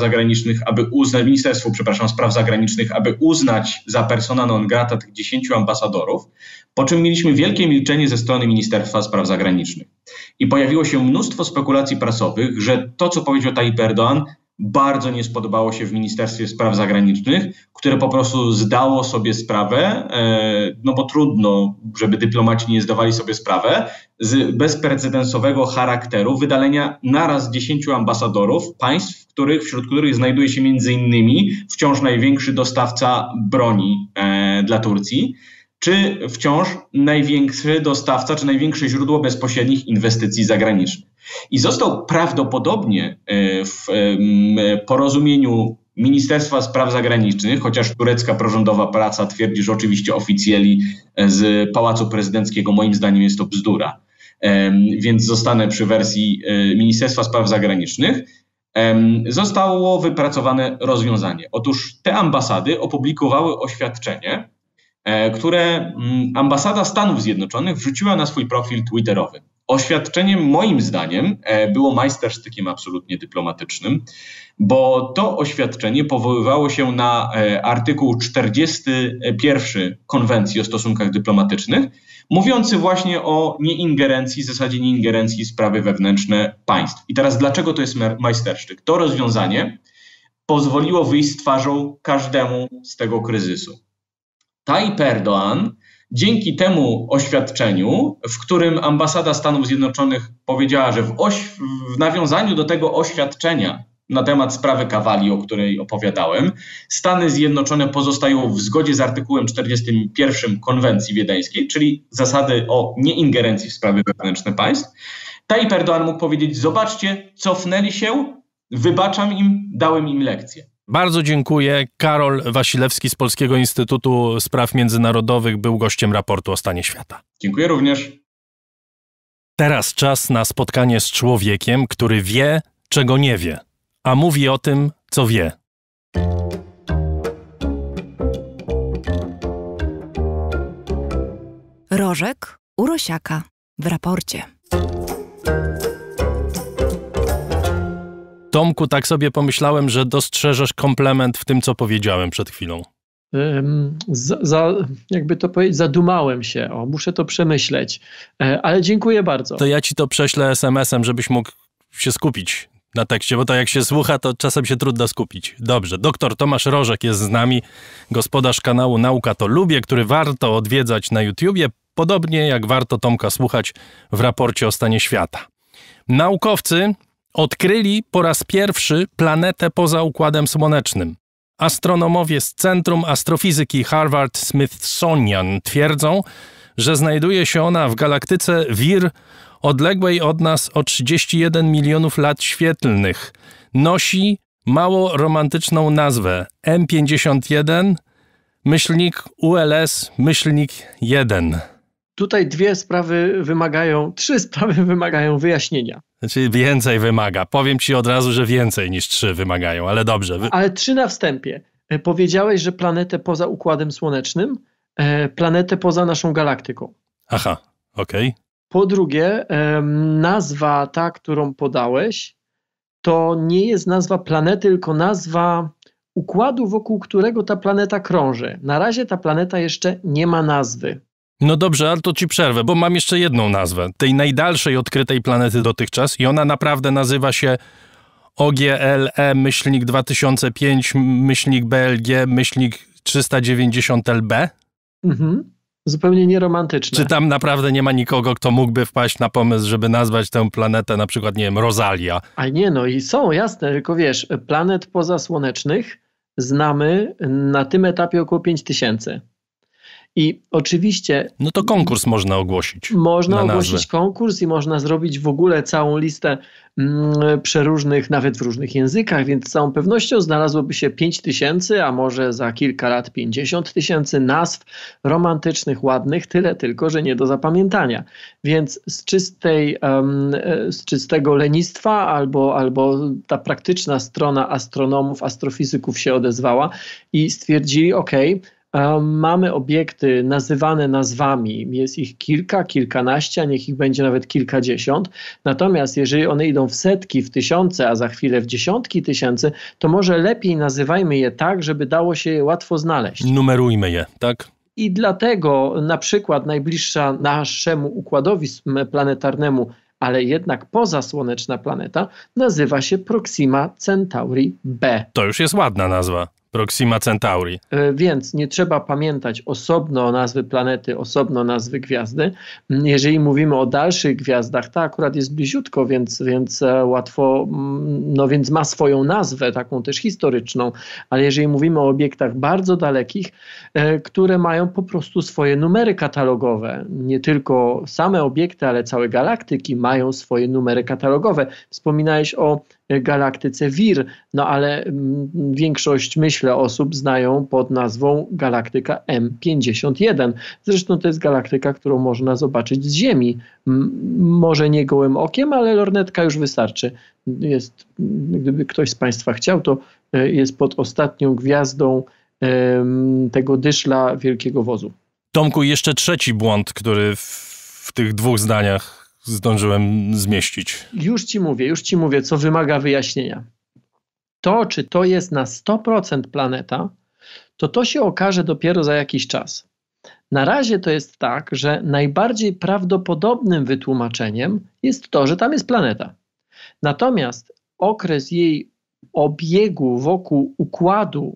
Zagranicznych, aby uznać za persona non grata tych 10 ambasadorów, po czym mieliśmy wielkie milczenie ze strony Ministerstwa Spraw Zagranicznych. I pojawiło się mnóstwo spekulacji prasowych, że to, co powiedział Tayyip Erdoğan, bardzo nie spodobało się w Ministerstwie Spraw Zagranicznych, które po prostu zdało sobie sprawę, no bo trudno, żeby dyplomaci nie zdawali sobie sprawę, z bezprecedensowego charakteru wydalenia naraz 10 ambasadorów państw, wśród których znajduje się m.in. wciąż największy dostawca broni dla Turcji, czy wciąż największy dostawca, czy największe źródło bezpośrednich inwestycji zagranicznych. I został prawdopodobnie w porozumieniu Ministerstwa Spraw Zagranicznych, chociaż turecka prorządowa praca twierdzi, że oczywiście oficjeli z Pałacu Prezydenckiego, moim zdaniem jest to bzdura, więc zostanę przy wersji Ministerstwa Spraw Zagranicznych, zostało wypracowane rozwiązanie. Otóż te ambasady opublikowały oświadczenie, które ambasada Stanów Zjednoczonych wrzuciła na swój profil twitterowy. Oświadczenie moim zdaniem było majstersztykiem absolutnie dyplomatycznym, bo to oświadczenie powoływało się na artykuł 41 Konwencji o stosunkach dyplomatycznych, mówiący właśnie o zasadzie nieingerencji w sprawy wewnętrzne państw. I teraz dlaczego to jest majstersztyk? To rozwiązanie pozwoliło wyjść z twarzą każdemu z tego kryzysu. Tayyip Erdoğan dzięki temu oświadczeniu, w którym ambasada Stanów Zjednoczonych powiedziała, że w nawiązaniu do tego oświadczenia na temat sprawy Kawali, o której opowiadałem, Stany Zjednoczone pozostają w zgodzie z artykułem 41 Konwencji Wiedeńskiej, czyli zasady o nieingerencji w sprawy wewnętrzne państw, Tayyip Erdoğan mógł powiedzieć: zobaczcie, cofnęli się, wybaczam im, dałem im lekcję. Bardzo dziękuję. Karol Wasilewski z Polskiego Instytutu Spraw Międzynarodowych był gościem raportu o stanie świata. Dziękuję również. Teraz czas na spotkanie z człowiekiem, który wie, czego nie wie, a mówi o tym, co wie. Rożek u Rosiaka w raporcie. Tomku, tak sobie pomyślałem, że dostrzeżesz komplement w tym, co powiedziałem przed chwilą. Jakby to powiedzieć, zadumałem się. Muszę to przemyśleć. Ale dziękuję bardzo. To ja ci to prześlę SMS-em, żebyś mógł się skupić na tekście, bo to jak się słucha, to czasem się trudno skupić. Dobrze, doktor Tomasz Rożek jest z nami, gospodarz kanału Nauka to Lubię, który warto odwiedzać na YouTubie, podobnie jak warto Tomka słuchać w raporcie o stanie świata. Naukowcy odkryli po raz pierwszy planetę poza Układem Słonecznym. Astronomowie z Centrum Astrofizyki Harvard-Smithsonian twierdzą, że znajduje się ona w galaktyce Vir, odległej od nas o 31 milionów lat świetlnych. Nosi mało romantyczną nazwę M51-ULS-1. Tutaj trzy sprawy wymagają wyjaśnienia. Znaczy więcej wymaga. Powiem ci od razu, że więcej niż 3 wymagają, ale dobrze. Ale 3 na wstępie. Powiedziałeś, że planetę poza Układem Słonecznym, planetę poza naszą galaktyką. Aha, okej. Po drugie, nazwa ta, którą podałeś, to nie jest nazwa planety, tylko nazwa układu, wokół którego ta planeta krąży. Na razie ta planeta jeszcze nie ma nazwy. No dobrze, ale to ci przerwę, bo mam jeszcze jedną nazwę. Tej najdalszej odkrytej planety dotychczas i ona naprawdę nazywa się OGLE-2005-BLG-390LB. Zupełnie nieromantyczne. Czy tam naprawdę nie ma nikogo, kto mógłby wpaść na pomysł, żeby nazwać tę planetę na przykład, nie wiem, Rosalia? A nie, no i są, jasne, tylko wiesz, planet pozasłonecznych znamy na tym etapie około 5000. I oczywiście... No to konkurs można ogłosić. Można ogłosić konkurs i można zrobić w ogóle całą listę przeróżnych, nawet w różnych językach, więc z całą pewnością znalazłoby się 5000, a może za kilka lat 50 000 nazw romantycznych, ładnych, tyle tylko, że nie do zapamiętania. Więc z czystego lenistwa albo ta praktyczna strona astronomów, astrofizyków się odezwała i stwierdzili, mamy obiekty nazywane nazwami, jest ich kilka, kilkanaście, a niech ich będzie nawet kilkadziesiąt. Natomiast jeżeli one idą w setki, w tysiące, a za chwilę w dziesiątki tysięcy, to może lepiej nazywajmy je tak, żeby dało się je łatwo znaleźć. Numerujmy je, tak? I dlatego na przykład najbliższa naszemu układowi planetarnemu, ale jednak pozasłoneczna planeta, nazywa się Proxima Centauri b. To już jest ładna nazwa. Proxima Centauri. Więc nie trzeba pamiętać osobno nazwy planety, osobno nazwy gwiazdy. Jeżeli mówimy o dalszych gwiazdach, to akurat jest bliziutko, więc łatwo, no więc ma swoją nazwę, taką też historyczną, ale jeżeli mówimy o obiektach bardzo dalekich, które mają po prostu swoje numery katalogowe, nie tylko same obiekty, ale całe galaktyki mają swoje numery katalogowe. Wspominałeś o galaktyce Vir, no ale większość, myślę, osób znają pod nazwą galaktyka M51. Zresztą to jest galaktyka, którą można zobaczyć z Ziemi. Może nie gołym okiem, ale lornetka już wystarczy. Jest, gdyby ktoś z Państwa chciał, to jest pod ostatnią gwiazdą tego dyszla Wielkiego Wozu. Tomku, jeszcze trzeci błąd, który w tych dwóch zdaniach zdążyłem zmieścić. Już ci mówię, co wymaga wyjaśnienia. To, czy to jest na 100% planeta, to się okaże dopiero za jakiś czas. Na razie to jest tak, że najbardziej prawdopodobnym wytłumaczeniem jest to, że tam jest planeta. Natomiast okres jej obiegu wokół układu,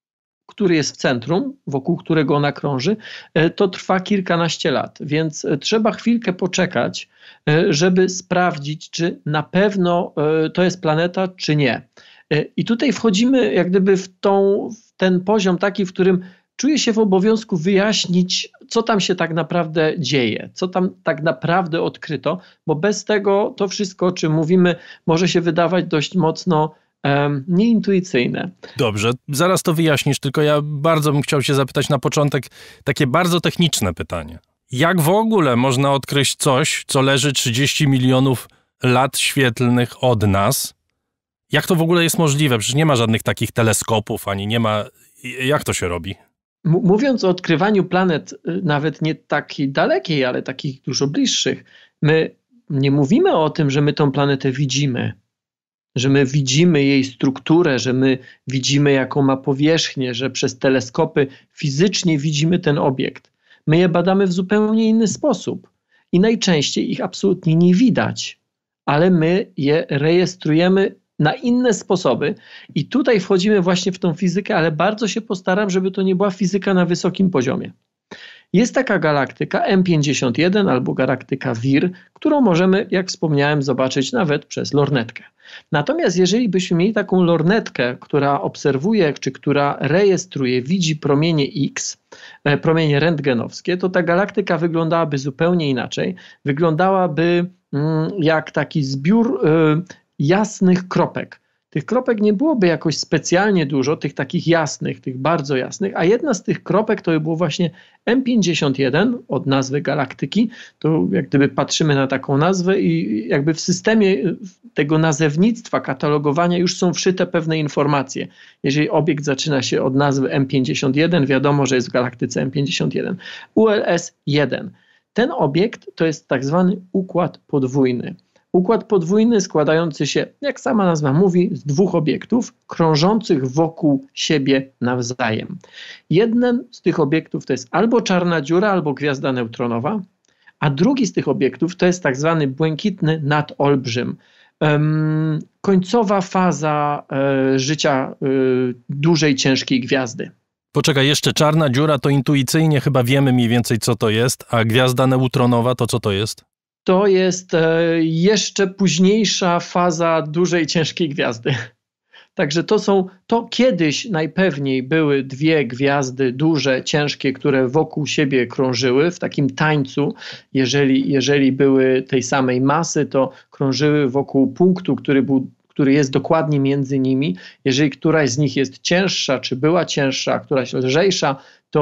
który jest w centrum, wokół którego ona krąży, to trwa kilkanaście lat, więc trzeba chwilkę poczekać, żeby sprawdzić, czy na pewno to jest planeta, czy nie. I tutaj wchodzimy jak gdyby w ten poziom taki, w którym czuję się w obowiązku wyjaśnić, co tam się tak naprawdę dzieje, co tam tak naprawdę odkryto, bo bez tego to wszystko, o czym mówimy, może się wydawać dość mocno nieintuicyjne. Dobrze, zaraz to wyjaśnisz, tylko ja bardzo bym chciał się zapytać na początek takie bardzo techniczne pytanie. Jak w ogóle można odkryć coś, co leży 30 milionów lat świetlnych od nas? Jak to w ogóle jest możliwe? Przecież nie ma żadnych takich teleskopów, ani nie ma... Jak to się robi? Mówiąc o odkrywaniu planet, nawet nie takiej dalekiej, ale takich dużo bliższych, my nie mówimy o tym, że my tą planetę widzimy, że my widzimy jej strukturę, że my widzimy, jaką ma powierzchnię, że przez teleskopy fizycznie widzimy ten obiekt. My je badamy w zupełnie inny sposób i najczęściej ich absolutnie nie widać, ale my je rejestrujemy na inne sposoby i tutaj wchodzimy właśnie w tą fizykę, ale bardzo się postaram, żeby to nie była fizyka na wysokim poziomie. Jest taka galaktyka M51 albo galaktyka Vir, którą możemy, jak wspomniałem, zobaczyć nawet przez lornetkę. Natomiast jeżeli byśmy mieli taką lornetkę, która obserwuje, czy która rejestruje, widzi promienie X, promienie rentgenowskie, to ta galaktyka wyglądałaby zupełnie inaczej. Wyglądałaby jak taki zbiór jasnych kropek. Tych kropek nie byłoby jakoś specjalnie dużo, tych takich jasnych, tych bardzo jasnych, a jedna z tych kropek to by było właśnie M51 od nazwy galaktyki. To jak gdyby patrzymy na taką nazwę i jakby w systemie tego nazewnictwa, katalogowania już są wszyte pewne informacje. Jeżeli obiekt zaczyna się od nazwy M51, wiadomo, że jest w galaktyce M51. ULS-1. Ten obiekt to jest tak zwany układ podwójny. Układ podwójny składający się, jak sama nazwa mówi, z dwóch obiektów krążących wokół siebie nawzajem. Jeden z tych obiektów to jest albo czarna dziura, albo gwiazda neutronowa, a drugi z tych obiektów to jest tak zwany błękitny nadolbrzym. Końcowa faza życia dużej, ciężkiej gwiazdy. Poczekaj, jeszcze czarna dziura to intuicyjnie chyba wiemy mniej więcej co to jest, a gwiazda neutronowa to co to jest? To jest jeszcze późniejsza faza dużej, ciężkiej gwiazdy. Także to kiedyś najpewniej były dwie gwiazdy duże, ciężkie, które wokół siebie krążyły w takim tańcu. Jeżeli były tej samej masy, to krążyły wokół punktu, który jest dokładnie między nimi. Jeżeli któraś z nich jest cięższa, czy była cięższa, a któraś lżejsza,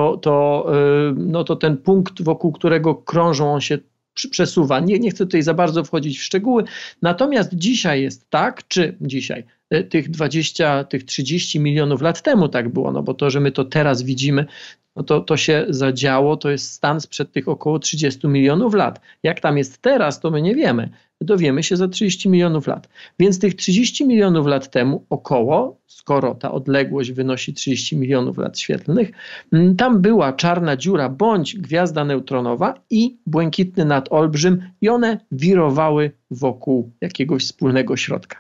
to ten punkt, wokół którego krążą, on się przesuwa. Nie chcę tutaj za bardzo wchodzić w szczegóły. Natomiast dzisiaj jest tak, tych 30 milionów lat temu tak było, no bo to, że my to teraz widzimy, no to się zadziało, to jest stan sprzed tych około 30 milionów lat. Jak tam jest teraz, to my nie wiemy. Dowiemy się za 30 milionów lat. Więc tych 30 milionów lat temu około, skoro ta odległość wynosi 30 milionów lat świetlnych, tam była czarna dziura bądź gwiazda neutronowa i błękitny nadolbrzym i one wirowały wokół jakiegoś wspólnego środka.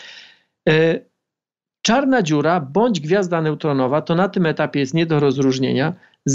Czarna dziura bądź gwiazda neutronowa, to na tym etapie jest nie do rozróżnienia,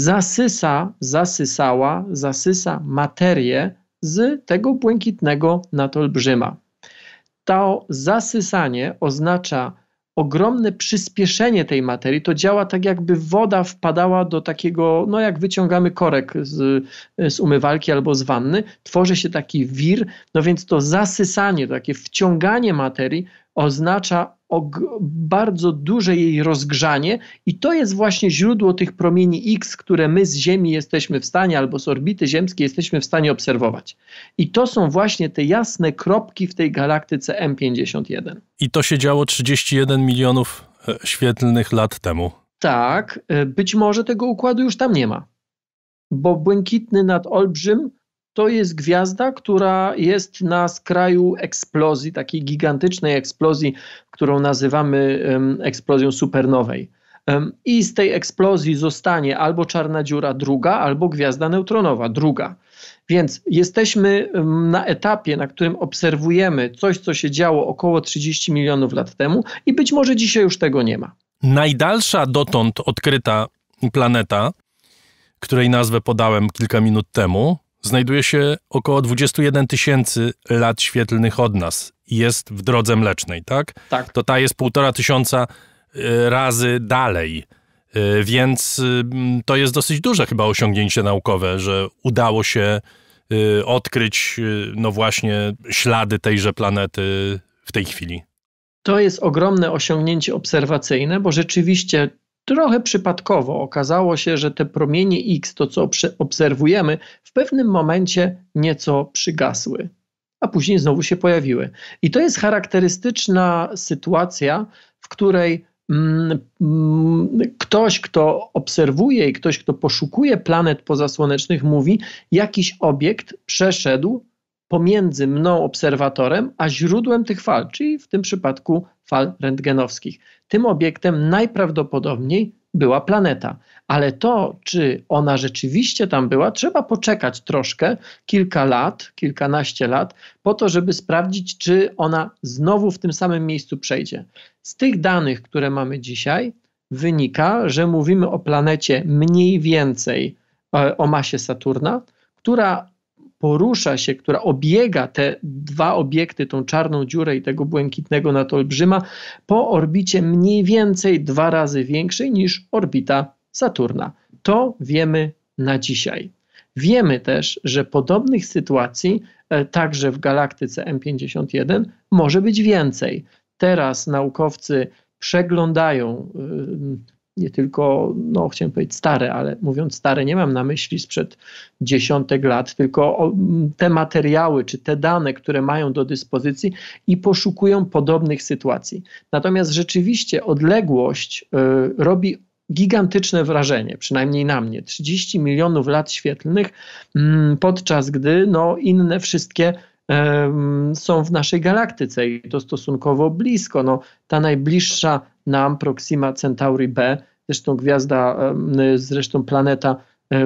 zasysa materię z tego błękitnego nadolbrzyma. To zasysanie oznacza ogromne przyspieszenie tej materii. To działa tak, jakby woda wpadała do takiego, no jak wyciągamy korek z umywalki albo z wanny, tworzy się taki wir, no więc to zasysanie, takie wciąganie materii oznacza bardzo duże jej rozgrzanie i to jest właśnie źródło tych promieni X, które my z Ziemi jesteśmy w stanie, albo z orbity ziemskiej jesteśmy w stanie obserwować. I to są właśnie te jasne kropki w tej galaktyce M51. I to się działo 31 milionów świetlnych lat temu. Tak, być może tego układu już tam nie ma, bo błękitny nadolbrzym to jest gwiazda, która jest na skraju eksplozji, takiej gigantycznej eksplozji, którą nazywamy eksplozją supernowej. I z tej eksplozji zostanie albo czarna dziura druga, albo gwiazda neutronowa druga. Więc jesteśmy na etapie, na którym obserwujemy coś, co się działo około 30 milionów lat temu i być może dzisiaj już tego nie ma. Najdalsza dotąd odkryta planeta, której nazwę podałem kilka minut temu, znajduje się około 21 000 lat świetlnych od nas i jest w Drodze Mlecznej, tak? Tak. To ta jest 1500 razy dalej, więc to jest dosyć duże chyba osiągnięcie naukowe, że udało się odkryć no właśnie ślady tejże planety w tej chwili. To jest ogromne osiągnięcie obserwacyjne, bo rzeczywiście trochę przypadkowo okazało się, że te promienie X, to co obserwujemy, w pewnym momencie nieco przygasły, a później znowu się pojawiły. I to jest charakterystyczna sytuacja, w której ktoś, kto obserwuje i ktoś, kto poszukuje planet pozasłonecznych, mówi, jakiś obiekt przeszedł pomiędzy mną, obserwatorem, a źródłem tych fal, czyli w tym przypadku fal rentgenowskich. Tym obiektem najprawdopodobniej była planeta. Ale to, czy ona rzeczywiście tam była, trzeba poczekać troszkę, kilka lat, kilkanaście lat, po to, żeby sprawdzić, czy ona znowu w tym samym miejscu przejdzie. Z tych danych, które mamy dzisiaj, wynika, że mówimy o planecie mniej więcej o masie Saturna, która porusza się, która obiega te dwa obiekty, tą czarną dziurę i tego błękitnego nadolbrzyma, po orbicie mniej więcej 2 razy większej niż orbita Saturna. To wiemy na dzisiaj. Wiemy też, że podobnych sytuacji także w galaktyce M51 może być więcej. Teraz naukowcy przeglądają nie tylko, no chciałem powiedzieć stare, ale mówiąc stare, nie mam na myśli sprzed dziesiątek lat, tylko te materiały czy te dane, które mają do dyspozycji i poszukują podobnych sytuacji. Natomiast rzeczywiście odległość robi gigantyczne wrażenie, przynajmniej na mnie. 30 milionów lat świetlnych, podczas gdy no, inne wszystkie są w naszej galaktyce i to stosunkowo blisko. No, ta najbliższa nam Proxima Centauri B, zresztą gwiazda, zresztą planeta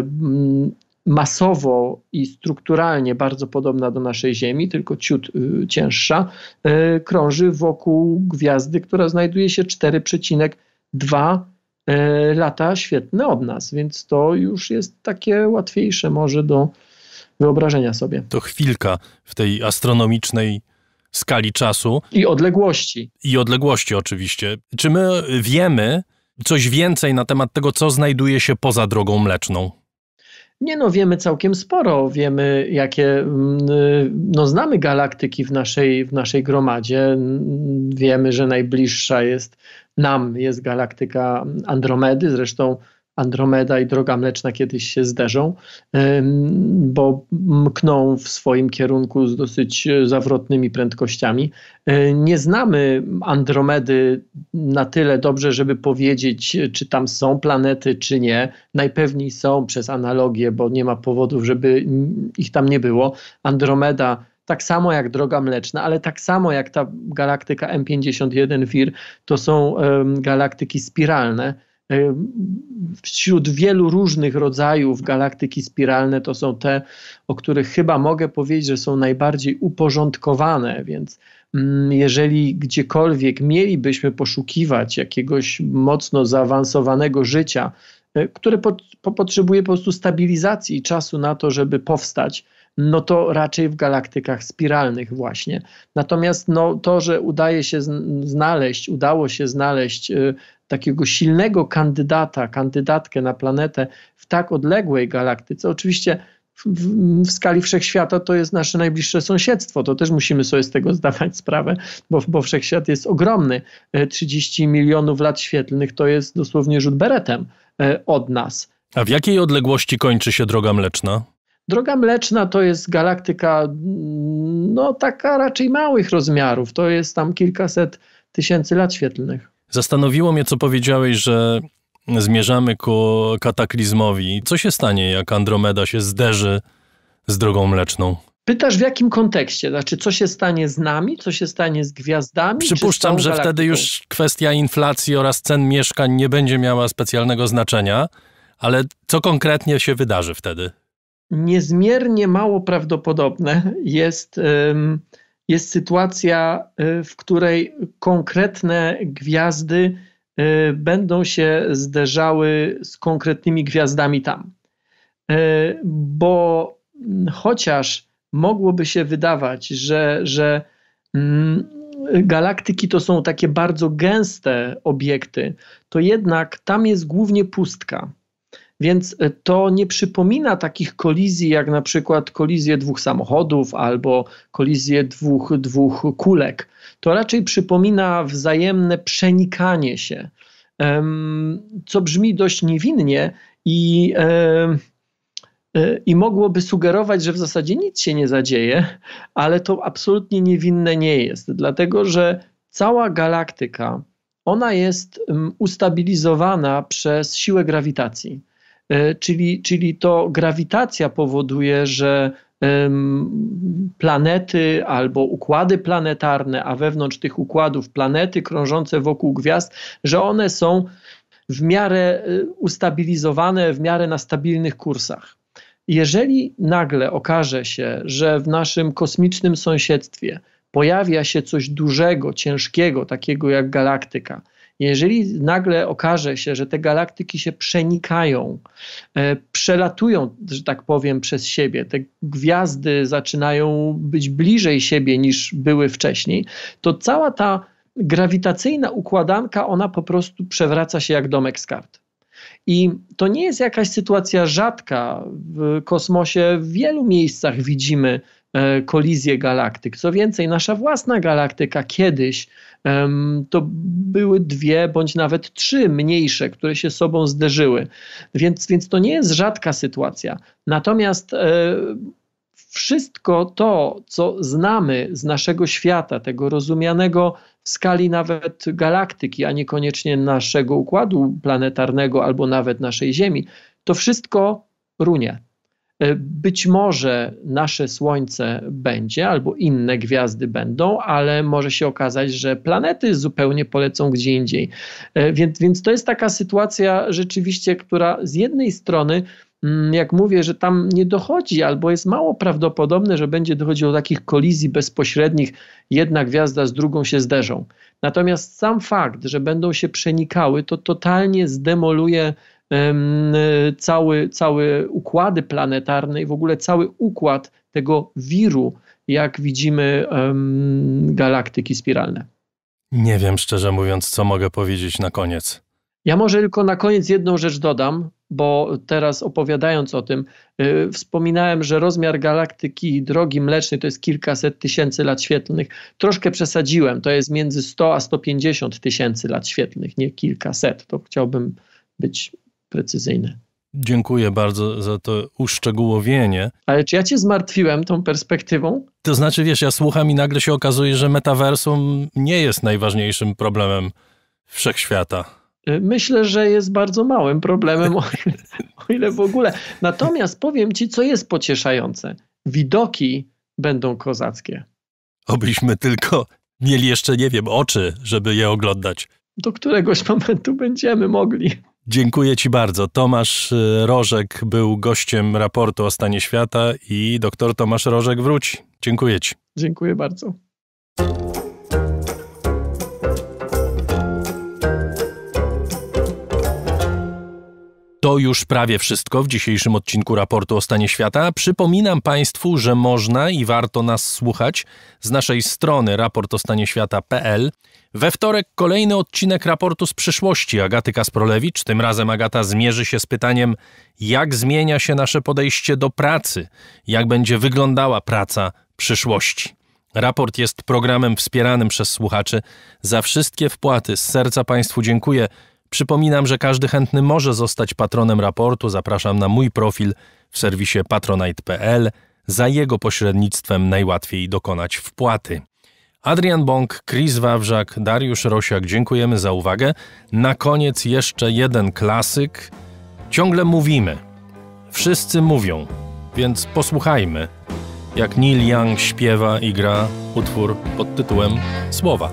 masowo i strukturalnie bardzo podobna do naszej Ziemi, tylko ciut cięższa, krąży wokół gwiazdy, która znajduje się 4,2 lata świetlne od nas, więc to już jest takie łatwiejsze może do wyobrażenia sobie. To chwilka w tej astronomicznej skali czasu. I odległości. I odległości oczywiście. Czy my wiemy coś więcej na temat tego, co znajduje się poza Drogą Mleczną? Nie no, wiemy całkiem sporo. Wiemy, jakie, no znamy galaktyki w naszej gromadzie. Wiemy, że najbliższa jest galaktyka Andromedy. Zresztą Andromeda i Droga Mleczna kiedyś się zderzą, bo mkną w swoim kierunku z dosyć zawrotnymi prędkościami. Nie znamy Andromedy na tyle dobrze, żeby powiedzieć, czy tam są planety, czy nie. Najpewniej są przez analogię, bo nie ma powodów, żeby ich tam nie było. Andromeda, tak samo jak Droga Mleczna, ale tak samo jak ta galaktyka M51 Vir, to są galaktyki spiralne. Wśród wielu różnych rodzajów galaktyki spiralne to są te, o których chyba mogę powiedzieć, że są najbardziej uporządkowane, więc jeżeli gdziekolwiek mielibyśmy poszukiwać jakiegoś mocno zaawansowanego życia, które potrzebuje po prostu stabilizacji i czasu na to, żeby powstać, no to raczej w galaktykach spiralnych właśnie. Natomiast to, że udało się znaleźć takiego silnego kandydatkę na planetę w tak odległej galaktyce, oczywiście w skali wszechświata to jest nasze najbliższe sąsiedztwo, to też musimy sobie z tego zdawać sprawę, bo wszechświat jest ogromny. 30 milionów lat świetlnych to jest dosłownie rzut beretem od nas. A w jakiej odległości kończy się Droga Mleczna? Droga Mleczna to jest galaktyka, taka raczej małych rozmiarów. To jest tam kilkaset tysięcy lat świetlnych. Zastanowiło mnie, co powiedziałeś, że zmierzamy ku kataklizmowi. Co się stanie, jak Andromeda się zderzy z Drogą Mleczną? Pytasz w jakim kontekście? Znaczy, co się stanie z nami? Co się stanie z gwiazdami? Przypuszczam, że wtedy już kwestia inflacji oraz cen mieszkań nie będzie miała specjalnego znaczenia, ale co konkretnie się wydarzy wtedy? Niezmiernie mało prawdopodobne jest sytuacja, w której konkretne gwiazdy będą się zderzały z konkretnymi gwiazdami tam. Bo chociaż mogłoby się wydawać, że galaktyki to są takie bardzo gęste obiekty, to jednak tam jest głównie pustka. Więc to nie przypomina takich kolizji, jak na przykład kolizje dwóch samochodów albo kolizje dwóch kulek. To raczej przypomina wzajemne przenikanie się, co brzmi dość niewinnie i mogłoby sugerować, że w zasadzie nic się nie zadzieje, ale to absolutnie niewinne nie jest, dlatego że cała galaktyka, ona jest ustabilizowana przez siłę grawitacji. Czyli to grawitacja powoduje, że planety albo układy planetarne, a wewnątrz tych układów planety krążące wokół gwiazd, że one są w miarę ustabilizowane, w miarę na stabilnych kursach. Jeżeli nagle okaże się, że w naszym kosmicznym sąsiedztwie pojawia się coś dużego, ciężkiego, takiego jak galaktyka, jeżeli nagle okaże się, że te galaktyki się przenikają, przelatują, że tak powiem, przez siebie, te gwiazdy zaczynają być bliżej siebie niż były wcześniej, to cała ta grawitacyjna układanka, ona po prostu przewraca się jak domek z kart. I to nie jest jakaś sytuacja rzadka. W kosmosie w wielu miejscach widzimy kolizję galaktyk. Co więcej, nasza własna galaktyka kiedyś to były 2 bądź nawet 3 mniejsze, które się sobą zderzyły. Więc to nie jest rzadka sytuacja. Natomiast wszystko to, co znamy z naszego świata, tego rozumianego w skali nawet galaktyki, a niekoniecznie naszego układu planetarnego albo nawet naszej Ziemi, to wszystko runie. Być może nasze Słońce będzie, albo inne gwiazdy będą, ale może się okazać, że planety zupełnie polecą gdzie indziej. Więc to jest taka sytuacja rzeczywiście, która z jednej strony, jak mówię, że tam nie dochodzi, albo jest mało prawdopodobne, że będzie dochodziło do takich kolizji bezpośrednich, jedna gwiazda z drugą się zderzą. Natomiast sam fakt, że będą się przenikały, to totalnie zdemoluje całe układy planetarne i w ogóle cały układ tego wiru, jak widzimy galaktyki spiralne. Nie wiem, szczerze mówiąc, co mogę powiedzieć na koniec. Ja może tylko na koniec jedną rzecz dodam, bo teraz opowiadając o tym, wspominałem, że rozmiar galaktyki Drogi Mlecznej to jest kilkaset tysięcy lat świetlnych. Troszkę przesadziłem, to jest między 100 a 150 tysięcy lat świetlnych, nie kilkaset. To chciałbym być precyzyjne. Dziękuję bardzo za to uszczegółowienie. Ale czy ja cię zmartwiłem tą perspektywą? To znaczy, wiesz, ja słucham i nagle się okazuje, że metaversum nie jest najważniejszym problemem wszechświata. Myślę, że jest bardzo małym problemem, o ile w ogóle. Natomiast powiem ci, co jest pocieszające. Widoki będą kozackie. Obyśmy tylko mieli jeszcze, nie wiem, oczy, żeby je oglądać. Do któregoś momentu będziemy mogli. Dziękuję ci bardzo. Tomasz Rożek był gościem raportu o stanie świata i dr Tomasz Rożek wróci. Dziękuję ci. Dziękuję bardzo. To już prawie wszystko w dzisiejszym odcinku raportu o stanie świata. Przypominam Państwu, że można i warto nas słuchać z naszej strony raportostanieświata.pl. We wtorek kolejny odcinek raportu z przyszłości Agaty Kasprolewicz. Tym razem Agata zmierzy się z pytaniem, jak zmienia się nasze podejście do pracy, jak będzie wyglądała praca przyszłości. Raport jest programem wspieranym przez słuchaczy. Za wszystkie wpłaty z serca Państwu dziękuję. Przypominam, że każdy chętny może zostać patronem raportu. Zapraszam na mój profil w serwisie patronite.pl. Za jego pośrednictwem najłatwiej dokonać wpłaty. Adrian Bąk, Chris Wawrzak, Dariusz Rosiak, dziękujemy za uwagę. Na koniec jeszcze jeden klasyk. Ciągle mówimy. Wszyscy mówią, więc posłuchajmy, jak Neil Young śpiewa i gra utwór pod tytułem Słowa.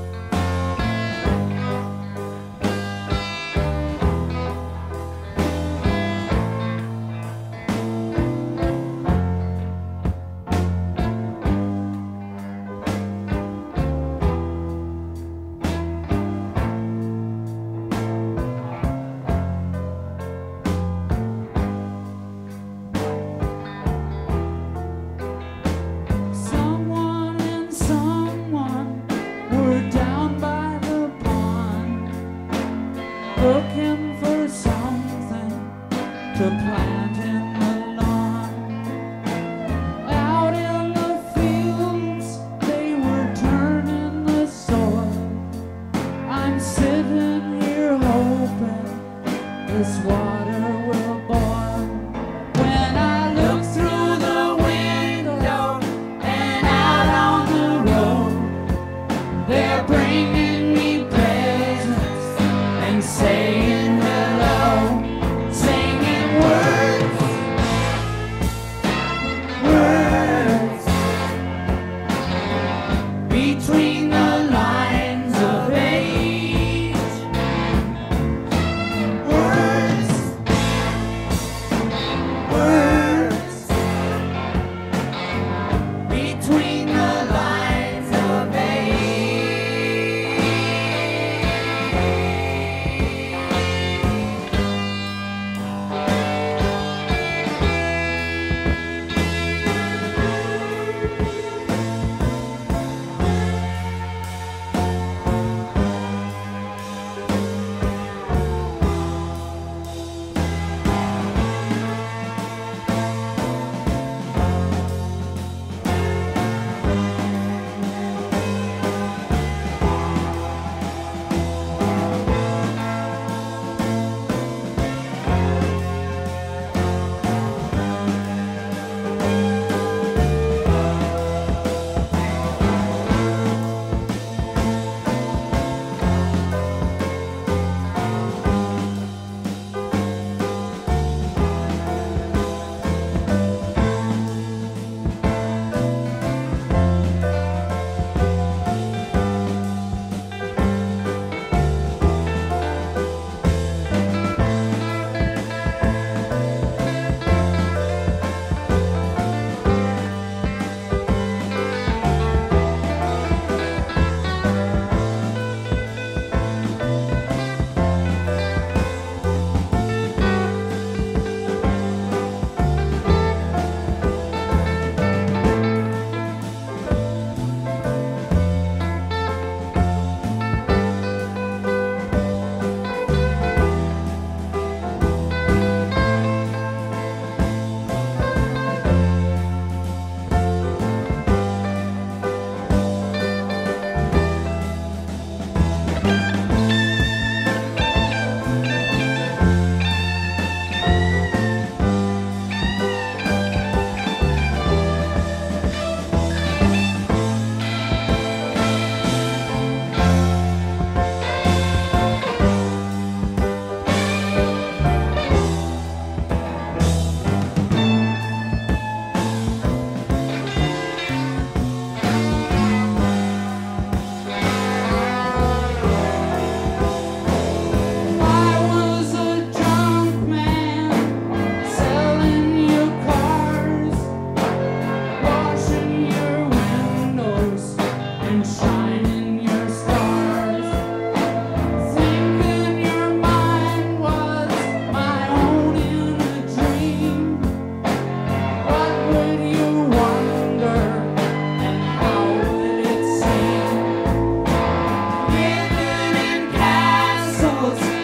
noc.